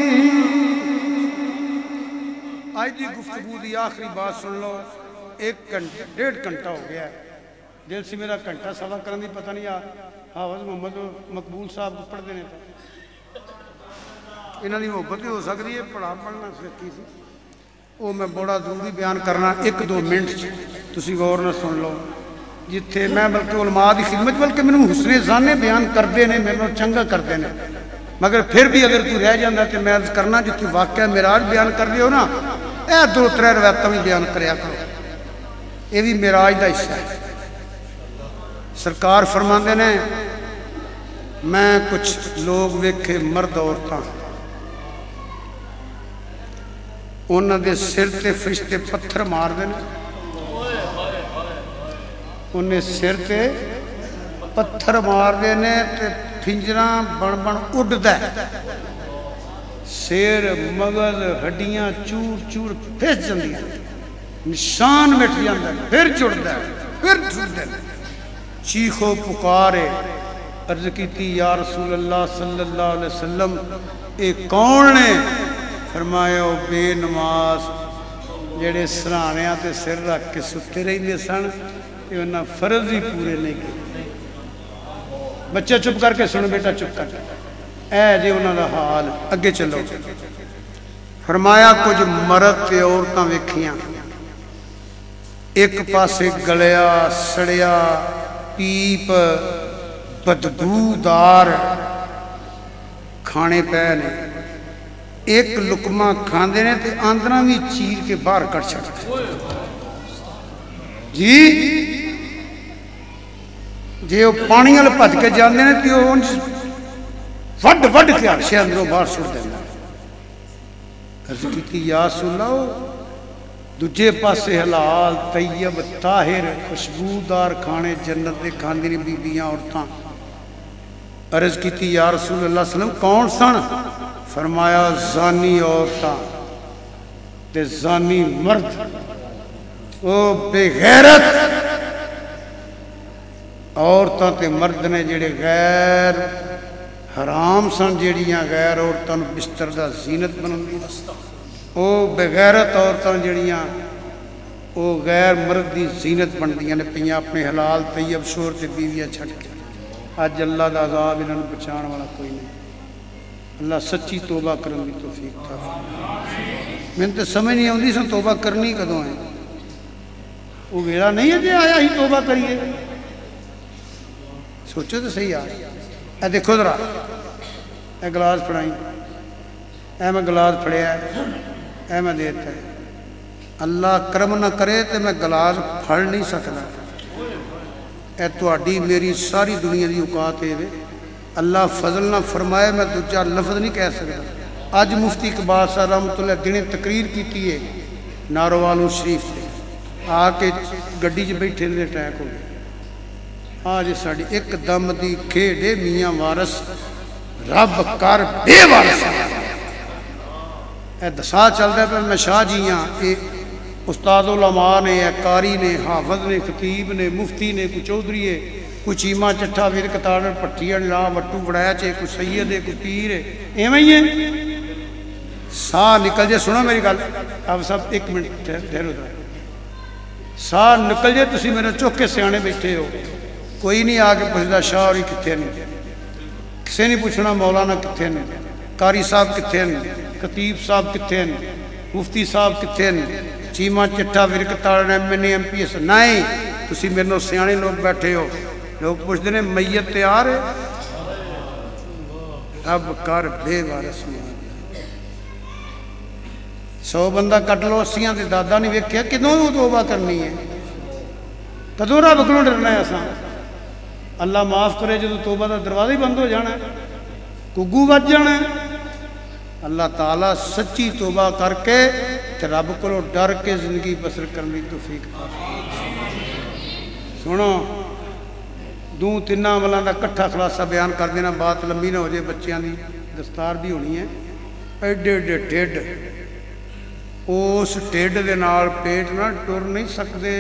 آج دی گفتگو دی آخری بات سن لو، ایک گھنٹہ ڈیڑھ گھنٹہ ہو گیا ہے، دل سے میرا گھنٹہ سوا کرن دی پتہ نہیں آ حافظ محمد مقبول صاحب کو پڑھ دینے تھا، انہوں نے محبت ہی ہو سکتی ہے، پڑھا پڑھنا سکی سی، وہ میں بڑا ضروری بیان کرنا ایک دو منٹ تسی غور نہ سن لو، جتھے میں بلکہ علماء دی خدمت بلکہ میں نے حسن زانے بیان کر دینے، میں نے چنگا کر دینے، مگر پھر بھی اگر تو رہ جاندہ تو میں عرض کرنا جتھے واقعہ معراج بیان کر دیو نا، اے دو ترے روایتاں بھی بیان کریا کرو، یہ بھی معراج دا حصہ ہے۔ سرکار فرماندے نے میں کچھ لوگ ویکھے مرد عورتاں، انہاں دے سر تے فرشتے پتھر مار دینے، انہیں سر تے پتھر مار دینے تے پھنجراں بن بن اڑ دے، سیر مغز ہڈیاں چور چور پھس جاندیاں، نشان مٹ جاندا ہے، پھر جڑ دے پھر جڑ دے، چیخو پکارے، عرض کیتی یا رسول اللہ صلی اللہ علیہ وسلم اے کون نے؟ فرمایا او بے نماز جڑے سرانیاں تے سر رکھ کے ستے رہندے سن تے انہاں فرض ہی پورے نہیں کیتے۔ بچے چپ کر کے سن بیٹا چپ کر کے، اے جی انہاں دا حال، اگے چلو۔ فرمایا کچھ مرد تے عورتاں ویکھیاں، ایک پاسے گلیا سڑیا پیپ بدبودار کھانے پے نے، ایک لقمہ کھاندے نے تے آندراں بھی چیر کے باہر کٹ چھڑتے جی، جے وہ پانی والے بھج کے جاندے نے تے وہ وڈ وڈ کے عرشے اندروں باہر سٹ دینا۔ عرض کیتی یا رسول اللہ دوجے پاسے حلال طیب طاہر خوشبودار کھانے جنت دے کھاندے نے بیبیاں عورتاں۔ عرض کیتی یا رسول اللہ صلی اللہ علیہ وسلم کون سن؟ فرمایا زانی عورتاں تے زانی مرد، او بے غیرت عورتاں تے مرد نے جڑے غیر حرام سن، جڑیاں غیر عورتاں نو بستر دا زینت بناندیاں، او بے غیرت عورتاں جڑیاں او غیر مرد دی زینت بندیاں نے پیاں اپنے حلال طیب شور تے بیویاں چھڑ کے۔ آج اللہ دا عذاب انہاں نوں بچان والا کوئی نہیں، اللہ سچی توبہ کرن دی توفیق عطا فرمائے۔ میں تے سمجھ نہیں آندی سن توبہ کرنی کدوں ہے، وہ ویلا نہیں ہے جے آیا ہی توبہ کریے، سوچو تو صحیح آ۔ اے دیکھو ذرا اے گلاس پھڑائی، اے میں گلاس پھڑیا ہے، اے میں دیتا ہے، اللہ کرم نہ کرے تو میں گلاس پھڑ نہیں سکتا، اے تہاڈی میری ساری دنیا دی اوقات ہے، اللہ فضل نہ فرمائے میں دوجا لفظ نہیں کہہ سکتا۔ آج مفتی اقبال صاحب رحمۃ اللہ دنے تقریر کیتی ہے ناروالوں شریف سے، آ کے گڈی چ بیٹھے نے اٹیک ہو گیا۔ آج ساڑی ایک دم دی کھیڑے میاں وارس رب کر بے وارس، اے دسا چل رہا پہ میں شاہ جی ہاں، اے استاد علماء نے، اے قاری نے، حافظ نے، خطیب نے، مفتی نے، کوئی چودھری ہے، کوئی چیمہ چٹھا ویر کتاڑ پٹھیاں لا وٹو بڑایا چاہے، کوئی سید ہے، کوئی پیر ہے، ایویں ہی ہے۔ ساہ نکل جائے، سنو میری گل، اب سب ایک منٹ ٹھہرو دا، ساہ نکل جائے تسی میرے چوک کے سیانے بیٹھے ہو، کوئی نہیں آگے پوچھتا شاہ اور ہی کتھے نہیں، کسے نہیں پوچھنا مولانا کتھے نہیں، قاری صاحب کتھے نہیں، خطیب صاحب کتھے نہیں، مفتی صاحب کتھے نہیں، چیمہ چٹھا ورکتار M N A M P S نہیں، تسی میرے نو سیانے لوگ بیٹھے ہو، لوگ پوچھتے ہیں میت تیار ہے، رب کر بے وارث सौ बंदा कट लो अस्सियां ते दादा नहीं वेख्या किदों तौबा करनी है कदों रब कोलों डरना है असां अल्लाह माफ़ करे जो तौबा का दरवाजा ही बंद हो जाना गुग्गू बज जाना अल्लाह ताला सच्ची तौबा करके ते रब कोलों डर के जिंदगी बसर करने की तौफीक सुनो दू तिना अमलों का कट्ठा खुलासा बयान कर देना बात लंबी ना हो जाए बच्चों की दस्तार भी होनी है एडे एडे ढिड उस ढिड दे नाल पेट ना टुर नहीं सकते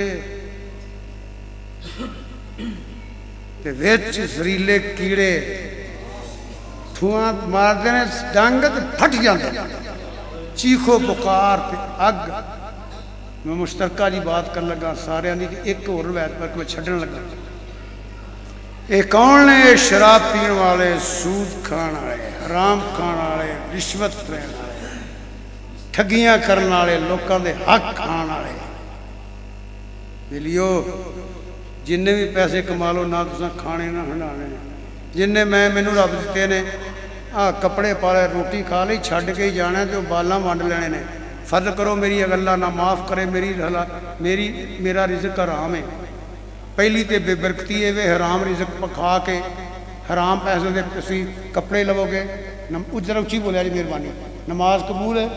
ते विच जहरीले कीड़े धुआं मारते ने डंग ते फट जाते चीखो पुकार ते अग मैं मुश्तरका जी बात कर लगा सारे की एक होर रवायत पर मैं छड्डन लगा ये कौन ने शराब पीने वाले सूद खाने वाले हराम खाने वाले रिश्वत लेने वाले ठगियां करने वाले लोगों के हक खाने वाले बिलियो जिन्ने भी पैसे कमा लो ना तुसा खाने ना हंडाने जिन्ने मैं मैनू रब दिते ने आ कपड़े पा ले रोटी खा ली छड्ड के ही जाना तो बालां वंड लेने ने फर्ज करो मेरी अल्लाह ना माफ़ करे मेरी मेरी मेरा रिज़्क हराम है पहली तो बेबरकती है वे हराम रिज़्क पखा के हराम पैसे दे तुसी कपड़े लवोगे उजर उच्ची बोलिया जी मेहरबानी नमाज कबूल है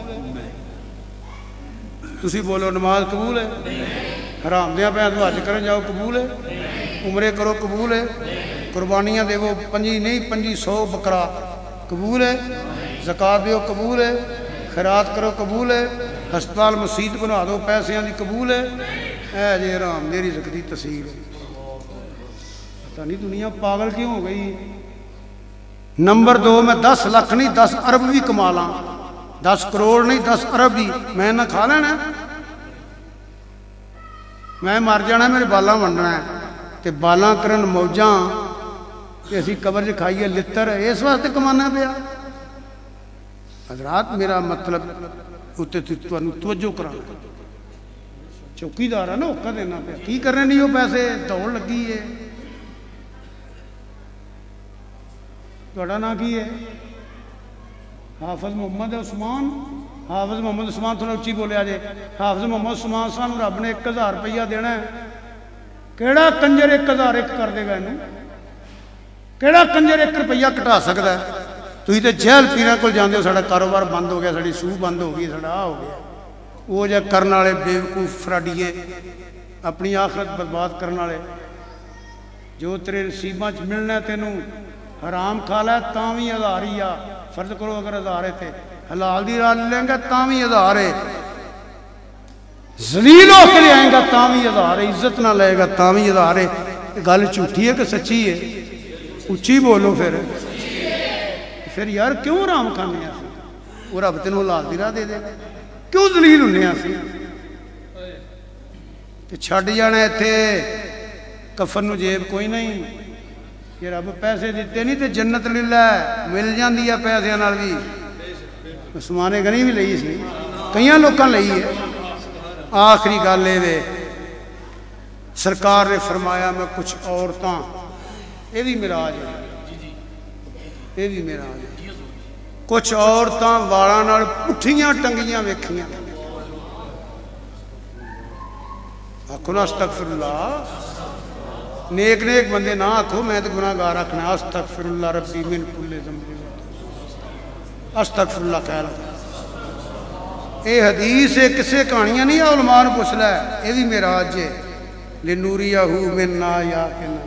तुसी बोलो नमाज कबूल है हराम दियां पैसों हज करन जाओ कबूल है उमरे करो कबूल है कुर्बानियाँ देवो पंजी नहीं पंजी सौ बकरा कबूल है ज़कात दो कबूल है खैरात करो कबूल है हस्पताल मसीत बना दो पैसों की कबूल है ऐ जे हराम मेरी रिज़्क दी तसीर पता नहीं दुनिया पागल क्यों हो गई नंबर दो मैं दस लख नहीं दस अरब भी कमा ला दस करोड़ नहीं दस अरब भी मैं ना खा लेना मैं मर जाना मेरे बाला वंडना है तो बाला करन मौजा असी कबर च खाइए लित्र इस वास्ते कमाना पिया हजरात मेरा मतलब उत्ते तुहानू तवज्जो कराना चौकीदार है ना औखा देना पिया की करने नहीं वो पैसे दौड़ लगी है तुहाडा नाम की है हाफिज मुहम्मद उस्मान हाफिज मुहम्मद उस्मान थोड़ा उच्ची बोलिया जे हाफिज मुहम्मद उस्मान सानू रब ने एक हज़ार रुपया देना है केड़ा कंजर एक हज़ार एक कर देगा इनू केड़ा कंजर एक रुपया घटा सकता है तुसीं तो जहल पीर को जाते हो साडा कारोबार बंद हो गया साडी सूह बंद हो गई साडा आ हो गया वो जो करने वाले बेवकूफ फराडीए अपनी आखरत बर्बाद करने वाले जो तेरे नसीबा च मिलना तेनू हराम खा लै तां भी हज़ार ही आ फर्ज करो अगर हज़ार है तो हलाल दी राह लेंगा तां भी हज़ार है जलील होकर आएगा तां भी हज़ार है इज्जत ना लेगा तां भी हज़ार है गल झूठी है कि सच्ची है उच्ची बोलो फिर फिर यार क्यों हराम खाने वो रब तेन हलाल दी राह दे दे क्यों जलील होने छड़ जाना इत्थे कफन नूं जेब कोई नहीं ये रब पैसे दिते नहीं तो जन्नत ले लै मिल जाती है पैसों नाल भी उस्माने गनी भी लई सी कई लोगों लई है आखिरी गल ये सरकार ने फरमाया मैं कुछ औरतां ये भी मिराज है ये भी मिराज है कुछ औरतां वालां नाल पुठियां टंगियां वेखियां आखो ना अस्तगफिरुल्लाह नेक नेक बंदे ना आखो मैं तो गुनाहगार आखना अस्तगफिरुल्लाह रब्बी मिन कुल्ले ज़ंबी अस्तगफिरुल्लाह कह लो ये हदीस है किसे कहानियां नहीं है उलमा नूं पुछ लै ये भी मिराज है लिनूरियाहू मिन आयातिना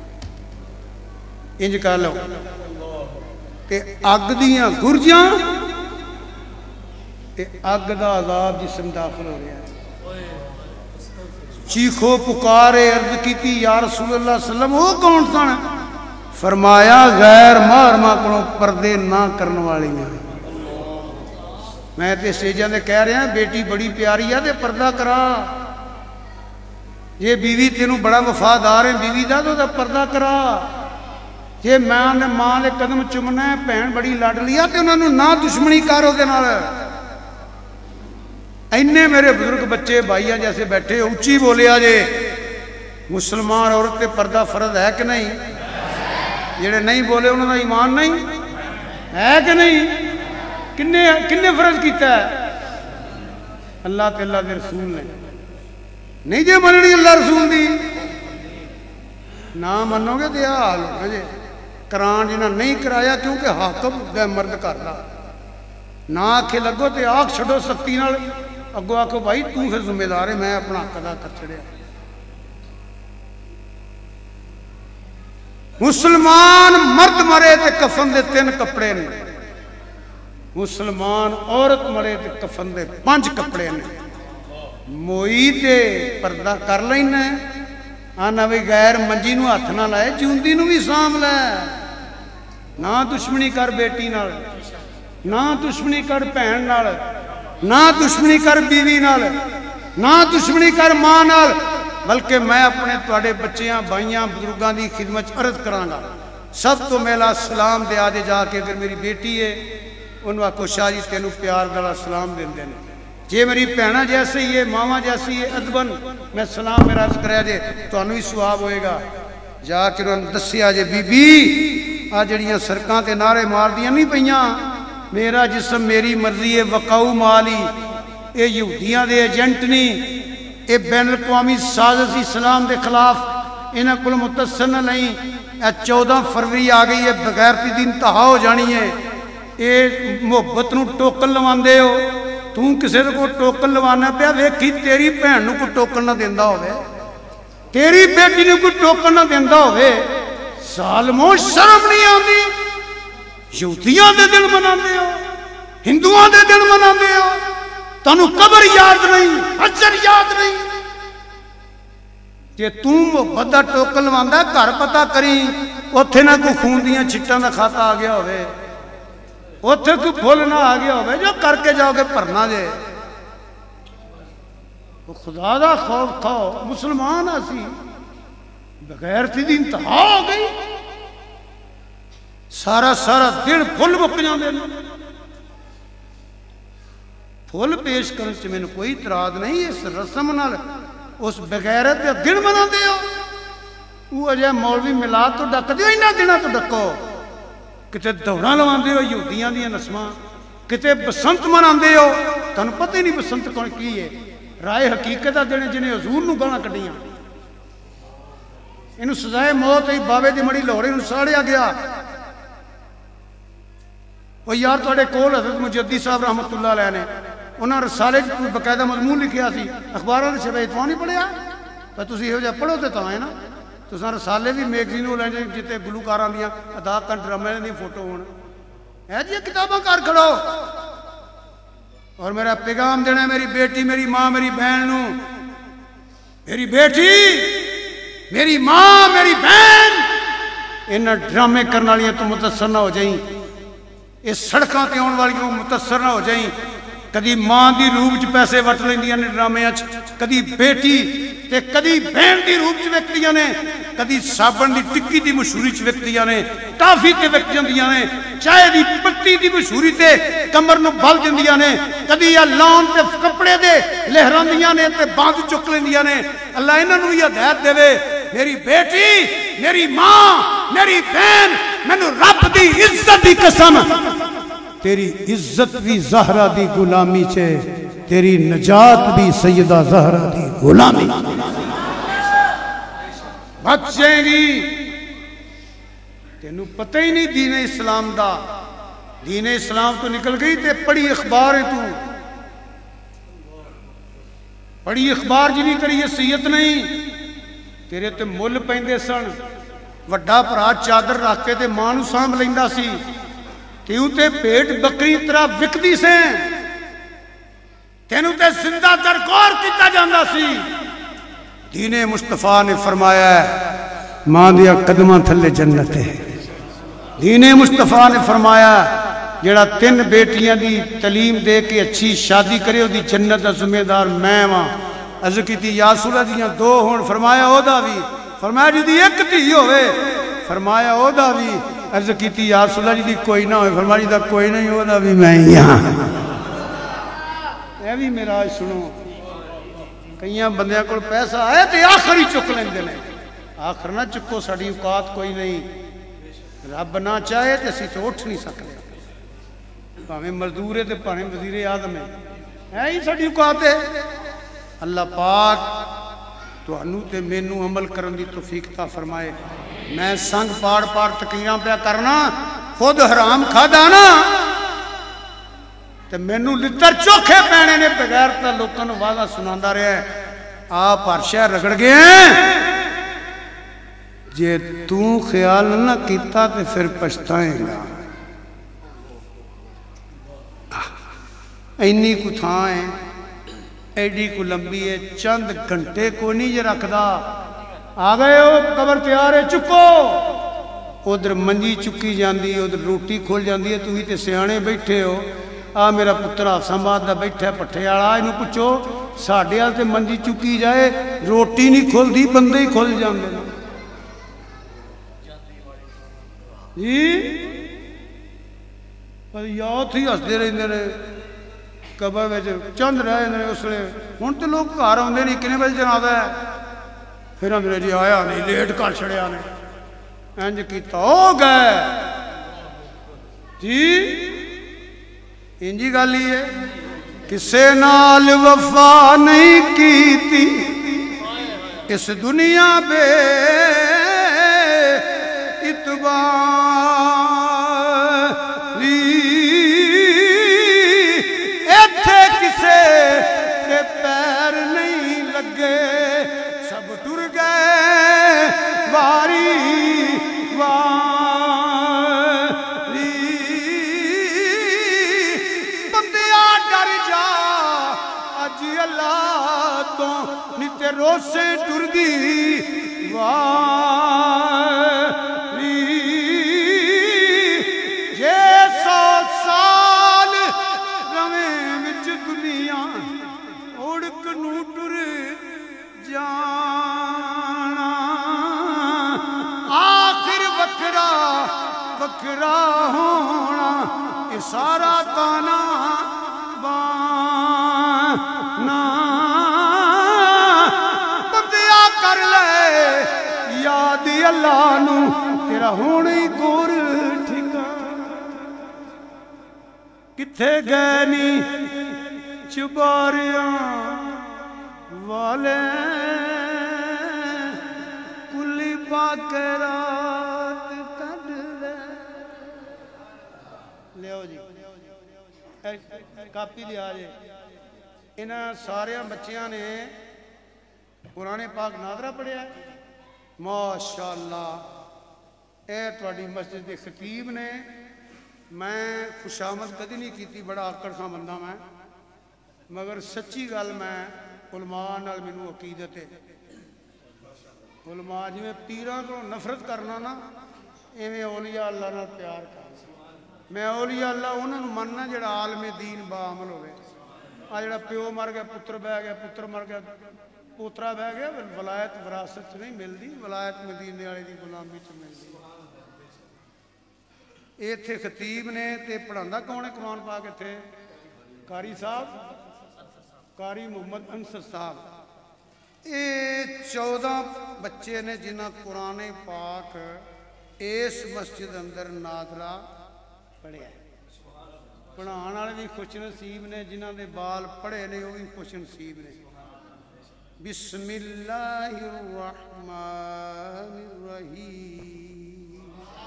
इंज कह लो कि अग दियां गुरजां अग दा अजाब जिसम दाखिल हो रहा है चीखो पुकारे अर्ज की या रसूल अल्लाह सल्लम वो कौन सन फरमाया गैर महरमा को पर्दे ना करने वाली मैं तो स्टेजा से कह रहा बेटी बड़ी प्यारी है तो पर्दा करा जे बीवी तेनू बड़ा वफादार है बीवी का तो पर्दा करा जे मां ने मां के कदम चुमना है भैन बड़ी लाडली है तो उन्होंने ना दुश्मनी कर वो इन्ने मेरे बुजुर्ग बच्चे भाइया जैसे बैठे उच्ची बोलिया जे मुसलमान औरत पे पर्दा फर्ज है कि नहीं जेड़े नहीं बोले उन्होंने ईमान नहीं है कि नहीं किन्ने किन्ने फर्ज किया है اللہ تے اللہ دے رسول نے نہیں جے مننی اللہ رسول دی نہ منو گے تو یہ حال ہونا جی کران جنہاں نہیں کرایا کیونکہ حاکم دے مرد کردا نہ آکھے لگو تو آکھ چھڑو سختی نال اگو آکھو بھائی تو پھر ذمہ دار ہے میں اپنا حق ادا کر چھڑیا مسلمان مرد مرے تے کفن دے تین کپڑے نے مسلمان عورت مرے تے کفن دے پانچ کپڑے نے موئی تے پردہ کر لینا ہے آنا بھی غیر منجی نو ہاتھ نہ لائے جوندی نو بھی سام لائے نہ دشمنی کر بیٹی نال نہ دشمنی کر بہن نال نہ دشمنی کر بیوی نال نہ دشمنی کر ماں نال بلکہ میں اپنے تواڈے بچیاں بھائیاں بزرگاں دی خدمت عرض کراں گا سب تو میلا سلام دے آدے جا کے اگر میری بیٹی ہے انہوں آکھو شاہ جی تینوں پیار دلا سلام دین دینے جے میری پہنا جیسے ہی ہے ماما جیسی ہے ادبن میں سلام میرا عرض کریا جے تو انہوں ہی سواب ہوئے گا جا کے انہوں نے دسیا جے بی بی آج جڑیاں سرکاں تے نعرے مار دیاں نہیں پئیاں میرا جسم میری مرضی ہے وقعو مالی اے یہودیاں دے ایجنٹ نہیں اے بین الاقوامی سازش اسلام دے خلاف انہاں کل متصر نہ نہیں اے چودہ فروری آ گئی ہے بغیر تی دن انتہا ہو جانی ہے اے محبت نو ٹوکن لوان دے ہو توں کسے کو ٹوکن لوانا پیا ویکھی تیری بہن نو کو ٹوکن نہ دیندہ ہوئے تیری بیٹی نو کو ٹوکن نہ دیندہ ہوئے ظالموں شرم نہیں آندی یہودیاں دے دن مناندے ہو ہندوؤں دے دن مناندے ہو تانو قبر یاد نہیں حجر یاد نہیں کہ تم محبت دا ٹوکن لواندا گھر پتہ کری اوتھے نہ کوئی خون دیاں چھٹاں دا کھاتا آ گیا ہوئے اوتھے کوئی پھول نہ آ گیا ہوئے جو کر کے جاؤ گے پرنا جے خدا دا خوف کھاؤ مسلمان آسی بغیر تھی دی انتہا ہو گئی سارا سارا دن پھول مک جاندے پھول پیش کرنے سے میں نے کوئی اعتراض نہیں اس رسم نال اس بغیرت دے دن منا دے ہو وہ اجے مولوی میلاد تو ڈک دیو انہاں دناں تو ڈکو کتے دوڑاں لوان دے ہو یہودیاں دیاں نسماں کتے بسنت منا دے ہو تانوں پتہ ہی نہیں بسنت کون کی ہے رائے حقیقت دینے جنہیں حضور نو گانا کڈیاں انہوں سزائے موت ہے باوے دی مڑی لوڑے انہوں ساڑیا گیا وہ یار توڑے کول حضرت مجدی صاحب رحمت اللہ علیہ نے انہاں رسالے جو بقیدہ مضمون لکھیا سی اخباروں نے شبہ اتوان نہیں پڑھیا پر تسی ہو جائے پڑھو تے تو آئے نا تو ساں رسالے بھی میگزینوں لیں جائیں جتے گلوکاراں دیاں ادا کر ڈرامے نہیں فوٹو ہونا ہے جی کتاباں کار کھڑو اور میرا پیغام دینا ہے میری بیٹی میری ماں میری بہن نو میری بیٹی میری ماں میری بہن انہاں ڈرامے کرنا لیے تو متصر نہ ہو جائیں اس سڑکاں تے آن والی کو متصر نہ ہو جائیں کدی ماں دی روپ چ پیسے وٹ لیندیاں نے ڈرامے اچ کدی بیٹی تے کدی بہن دی روپ چ وکدیاں نے کدی صابن دی ٹکی دی مشہوری چ وکدیاں نے ٹافی تے وک جاندیاں نے چائے دی پتی دی مشہوری تے کمر نو بل جاندیاں نے کدی یا لان تے کپڑے دے لہراندیاں نے تے باندھ چک لیندیاں نے اللہ انہاں نو ہدایت دے میری بیٹی میری ماں میری بہن مینوں رب دی عزت دی قسم تیری عزت بھی زہرہ دی غلامی چھے تیری نجات بھی سیدہ زہرہ دی غلامی بچیں گی تینوں پتہ ہی نہیں دین اسلام دا دین اسلام تو نکل گئی تے پڑی اخبار ہے تو پڑی اخبار جنہی تری یہ سیت نہیں تیرے تے مل پہندے سن وڈا پرا چادر رکھ کے تے ماں نو سانبھ لیندا سی تیوں تے پیٹ بکری طرح وکدی سے تینوں تے زندہ درگور کیتا جاندا سی دین مصطفیٰ نے فرمایا ہے ماں دیا قدمہ تھلے جنت ہے دین مصطفیٰ نے فرمایا جڑا تین بیٹیاں دی تعلیم دے کے اچھی شادی کرے ہو دی جنت دا ذمہ دار میں ماں عرض کی تھی یا سورہ دیاں دو ہون فرمایا او دا بھی فرمایا جی دی ایک تھی ہوئے فرمایا او دا بھی عرض کی تھی یا رسول اللہ جی دی کوئی نہ ہوئے فرمایا جی دا کوئی نہیں ہو دا بھی میں یہاں اے بھی میرا آج سنو کئیاں بندیاں کو پیسہ آئے تھے آخری چک لیں دے لیں آخر نہ چکو ساڑی اوقات کوئی نہیں رب نہ چاہے تے اسی تو اٹھ نہیں سکتے پاہمیں مزدور ہے تے پاہمیں وزیر اعظم ہے ہے ہی ساڈی اوقات ہے اللہ پاک تانوں تے مینوں عمل کرن دی توفیق عطا فرمائے میں سنگ پاڑ پاڑ تقریراں پیا کرنا خود حرام کھادا نا تے مینوں لتر چوکھے پینے نے بغیر تا لوکاں نوں واضح سناندا رہیا ہے آپ ہر شہر رگڑ گئے ہیں جے تو خیال نہ کیتا تے پھر پچھتائیں گا اینی کو تھاں ہے ایڈی کو لمبی ہے چند گھنٹے کو نہیں یہ رکھدا آ گئے ہو قبر تیار ہے چکو ادھر منجی چکی جاندی ہے ادھر روٹی کھول جاندی ہے تو ہی تے سیانے بیٹھے ہو آ میرا پتر آفسامات دا بیٹھا ہے پٹھے آڑا انہوں پچھو ساڑھے آل تے منجی چکی جائے روٹی نہیں کھول دی بندے ہی کھول جاندے جی پر یاد ہی ہس دے رہے ہیں قبر میں چند رہے ہیں اس لئے ہون تے لوگ گھر ہوندے نہیں کنے بجے جنازہ ہے پھر اندرے جی آیا نہیں لیٹ کر چھڑیا نہیں انج کیتا ہو گئے جی انجی گالی ہے کسے نال وفا نہیں کیتی اس دنیا بے اتباری ایتھے کسے کے پیر نہیں لگے سب ٹر گئے واری واری بندیا ڈر جا اج اللہ تو نیتے روسے ٹر دی واری یہ سو سال رویں وچ دنیا اڑک نو ٹر جانا آخر وکھرا وکھرا ہونا یہ سارا تانا بانا بندیا کر لے یاد اللہ نو تیرا ہونی گور ٹھکا کتھے گئے نی چباریاں والے کلی پاک رات کڈ لے لیو جی کاپی لیا جی انہاں سارے بچیاں نے قرآن پاک ناظرہ پڑھیا ہے ماشاءاللہ اے تواڈی مسجد دے خطیب نے میں خوشامد کدی نہیں کیتی بڑا آکڑ خاں بندہ میں مگر سچی گل میں علماء نال مینوں عقیدت ہے علماء جی میں پیراں تو نفرت کرنا نا ایویں اولیاء اللہ نال پیار کرنا میں اولیاء اللہ انہاں نوں مننا جڑا عالم دین با عمل ہوئے آ جڑا پیو مر گیا پتر بہ گیا پتر مر گیا پوترا بہ گیا ولایت وراثت نہیں ملدی ولایت مدینے والے دی غلامی چ ملدی ایتھے خطیب نے تے پڑھاندا کون ہے قرآن پاک ایتھے قاری صاحب قاری محمد انصر صاحب اے چودہ بچے نے جنہاں قرآن پاک اس مسجد اندر ناظرہ پڑھے ہیں پڑھان والے بھی خوش نصیب نے جنہاں دے بال پڑھے نے وہ بھی خوش نصیب نے بسم اللہ الرحمن الرحیم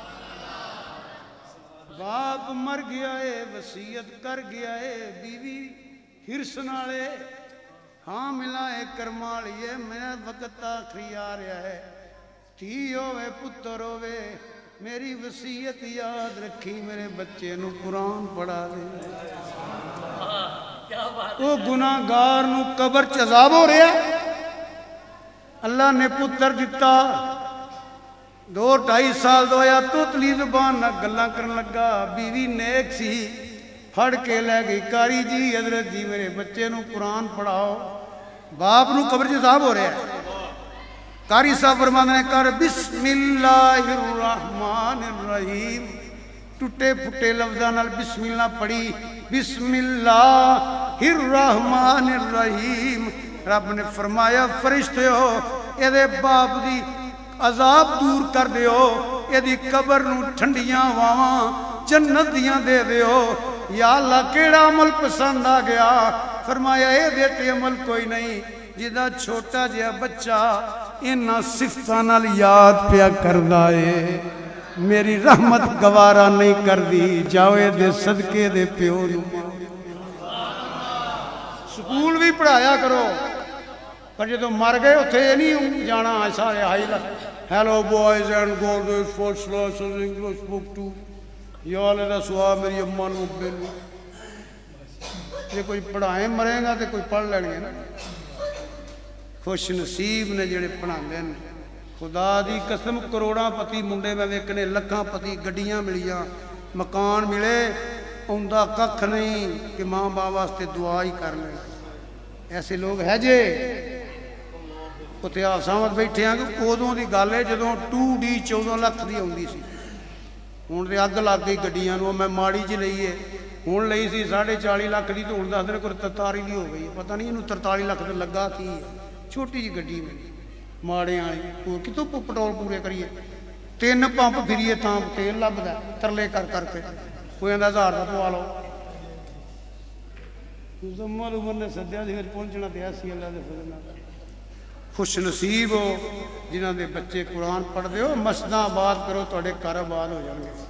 باپ مر گیا ہے وصیت کر گیا ہے بیوی ہرس نالے ہاں ملائے کرمالیے میرا وقت آخری آ رہا ہے تھی ہوئے پتر ہوئے میری وصیت یاد رکھی میرے بچے نو قرآن پڑھا دے وہ گناہ گار نو قبر چذاب ہو رہا ہے اللہ نے پتر دیتا دو ٹائی سال دو یا توتلی زبان نہ گلاں کرن لگا بیوی نیک سی پھڑ کے لے گئی قاری جی حضرت جی میرے بچے نو قرآن پڑھاؤ باپ نو قبر چذاب ہو رہا ہے قاری صاحب فرماتے ہیں کر بسم اللہ الرحمن الرحیم ٹوٹے پھٹے لفظاں نال بسم اللہ پڑھی بسم اللہ الرحمن الرحیم رب نے فرمایا فرشتے ہو اے دے باپ دی عذاب دور کر دیو اے دی قبر نو ٹھنڈیاں واواں جنت دیاں دے دیو یا اللہ کیڑا عمل پسند آ گیا فرمایا اے دے تے عمل کوئی نہیں جدا چھوٹا جہا بچہ انہاں صفتاں نال یاد پیا کردا اے میری رحمت گوارا نہیں کر دی جاؤ دے صدقے دے پیو نو سکول بھی پڑھایا کرو پر جدو مر گئے اتھے یہ نہیں جانا سارے high life hello boys and girls first class English book two یا والے دا سوا میری اماں نو ابے نو یہ کوئی پڑھائیں مرے گا تو کوئی پڑھ لیں گے نا خوش نصیب نے جڑے پڑھاندے ہیں خدا دی قسم کروڑاں پتی منڈے میں ویکنے لکھاں پتی گڈیاں ملیاں مکان ملے اندہ ککھ نہیں کہ ماں باپ واسطے دعا ہی کر لیں ایسے لوگ ہے جے اتنے آسامت بیٹھے ہیں کہ ادوں دی گل ہے جدوں ٹو ڈی چودہ لکھ دی ہوندی سی ہوں تو اگ لگ گئی گڈیاں نو میں ماڑی چ لئی ہے ہوں لئی سی ساڑھے چالی لاکھ دی تو ہوں دس دن کوئی ترتالی دی ہو گئی پتہ نہیں انہوں ترتالی لاکھ تو لگا کی ہے چھوٹی جی گڈی میں ماڑے آئی کتوں پٹرول پورے کریے تین پمپ پھریے تاں تیل لبدا ترلے کر کر کے کوئی آندا ہزار دا پوا لو مزمل عمر نے سدیا سی پھر پہنچنا تے ایسی اللہ دے فضل نال خوش نصیب ہو جنہاں دے بچے قرآن پڑھ دے ہو مسجداں آباد کرو تہاڈے گھر آباد ہو جان گے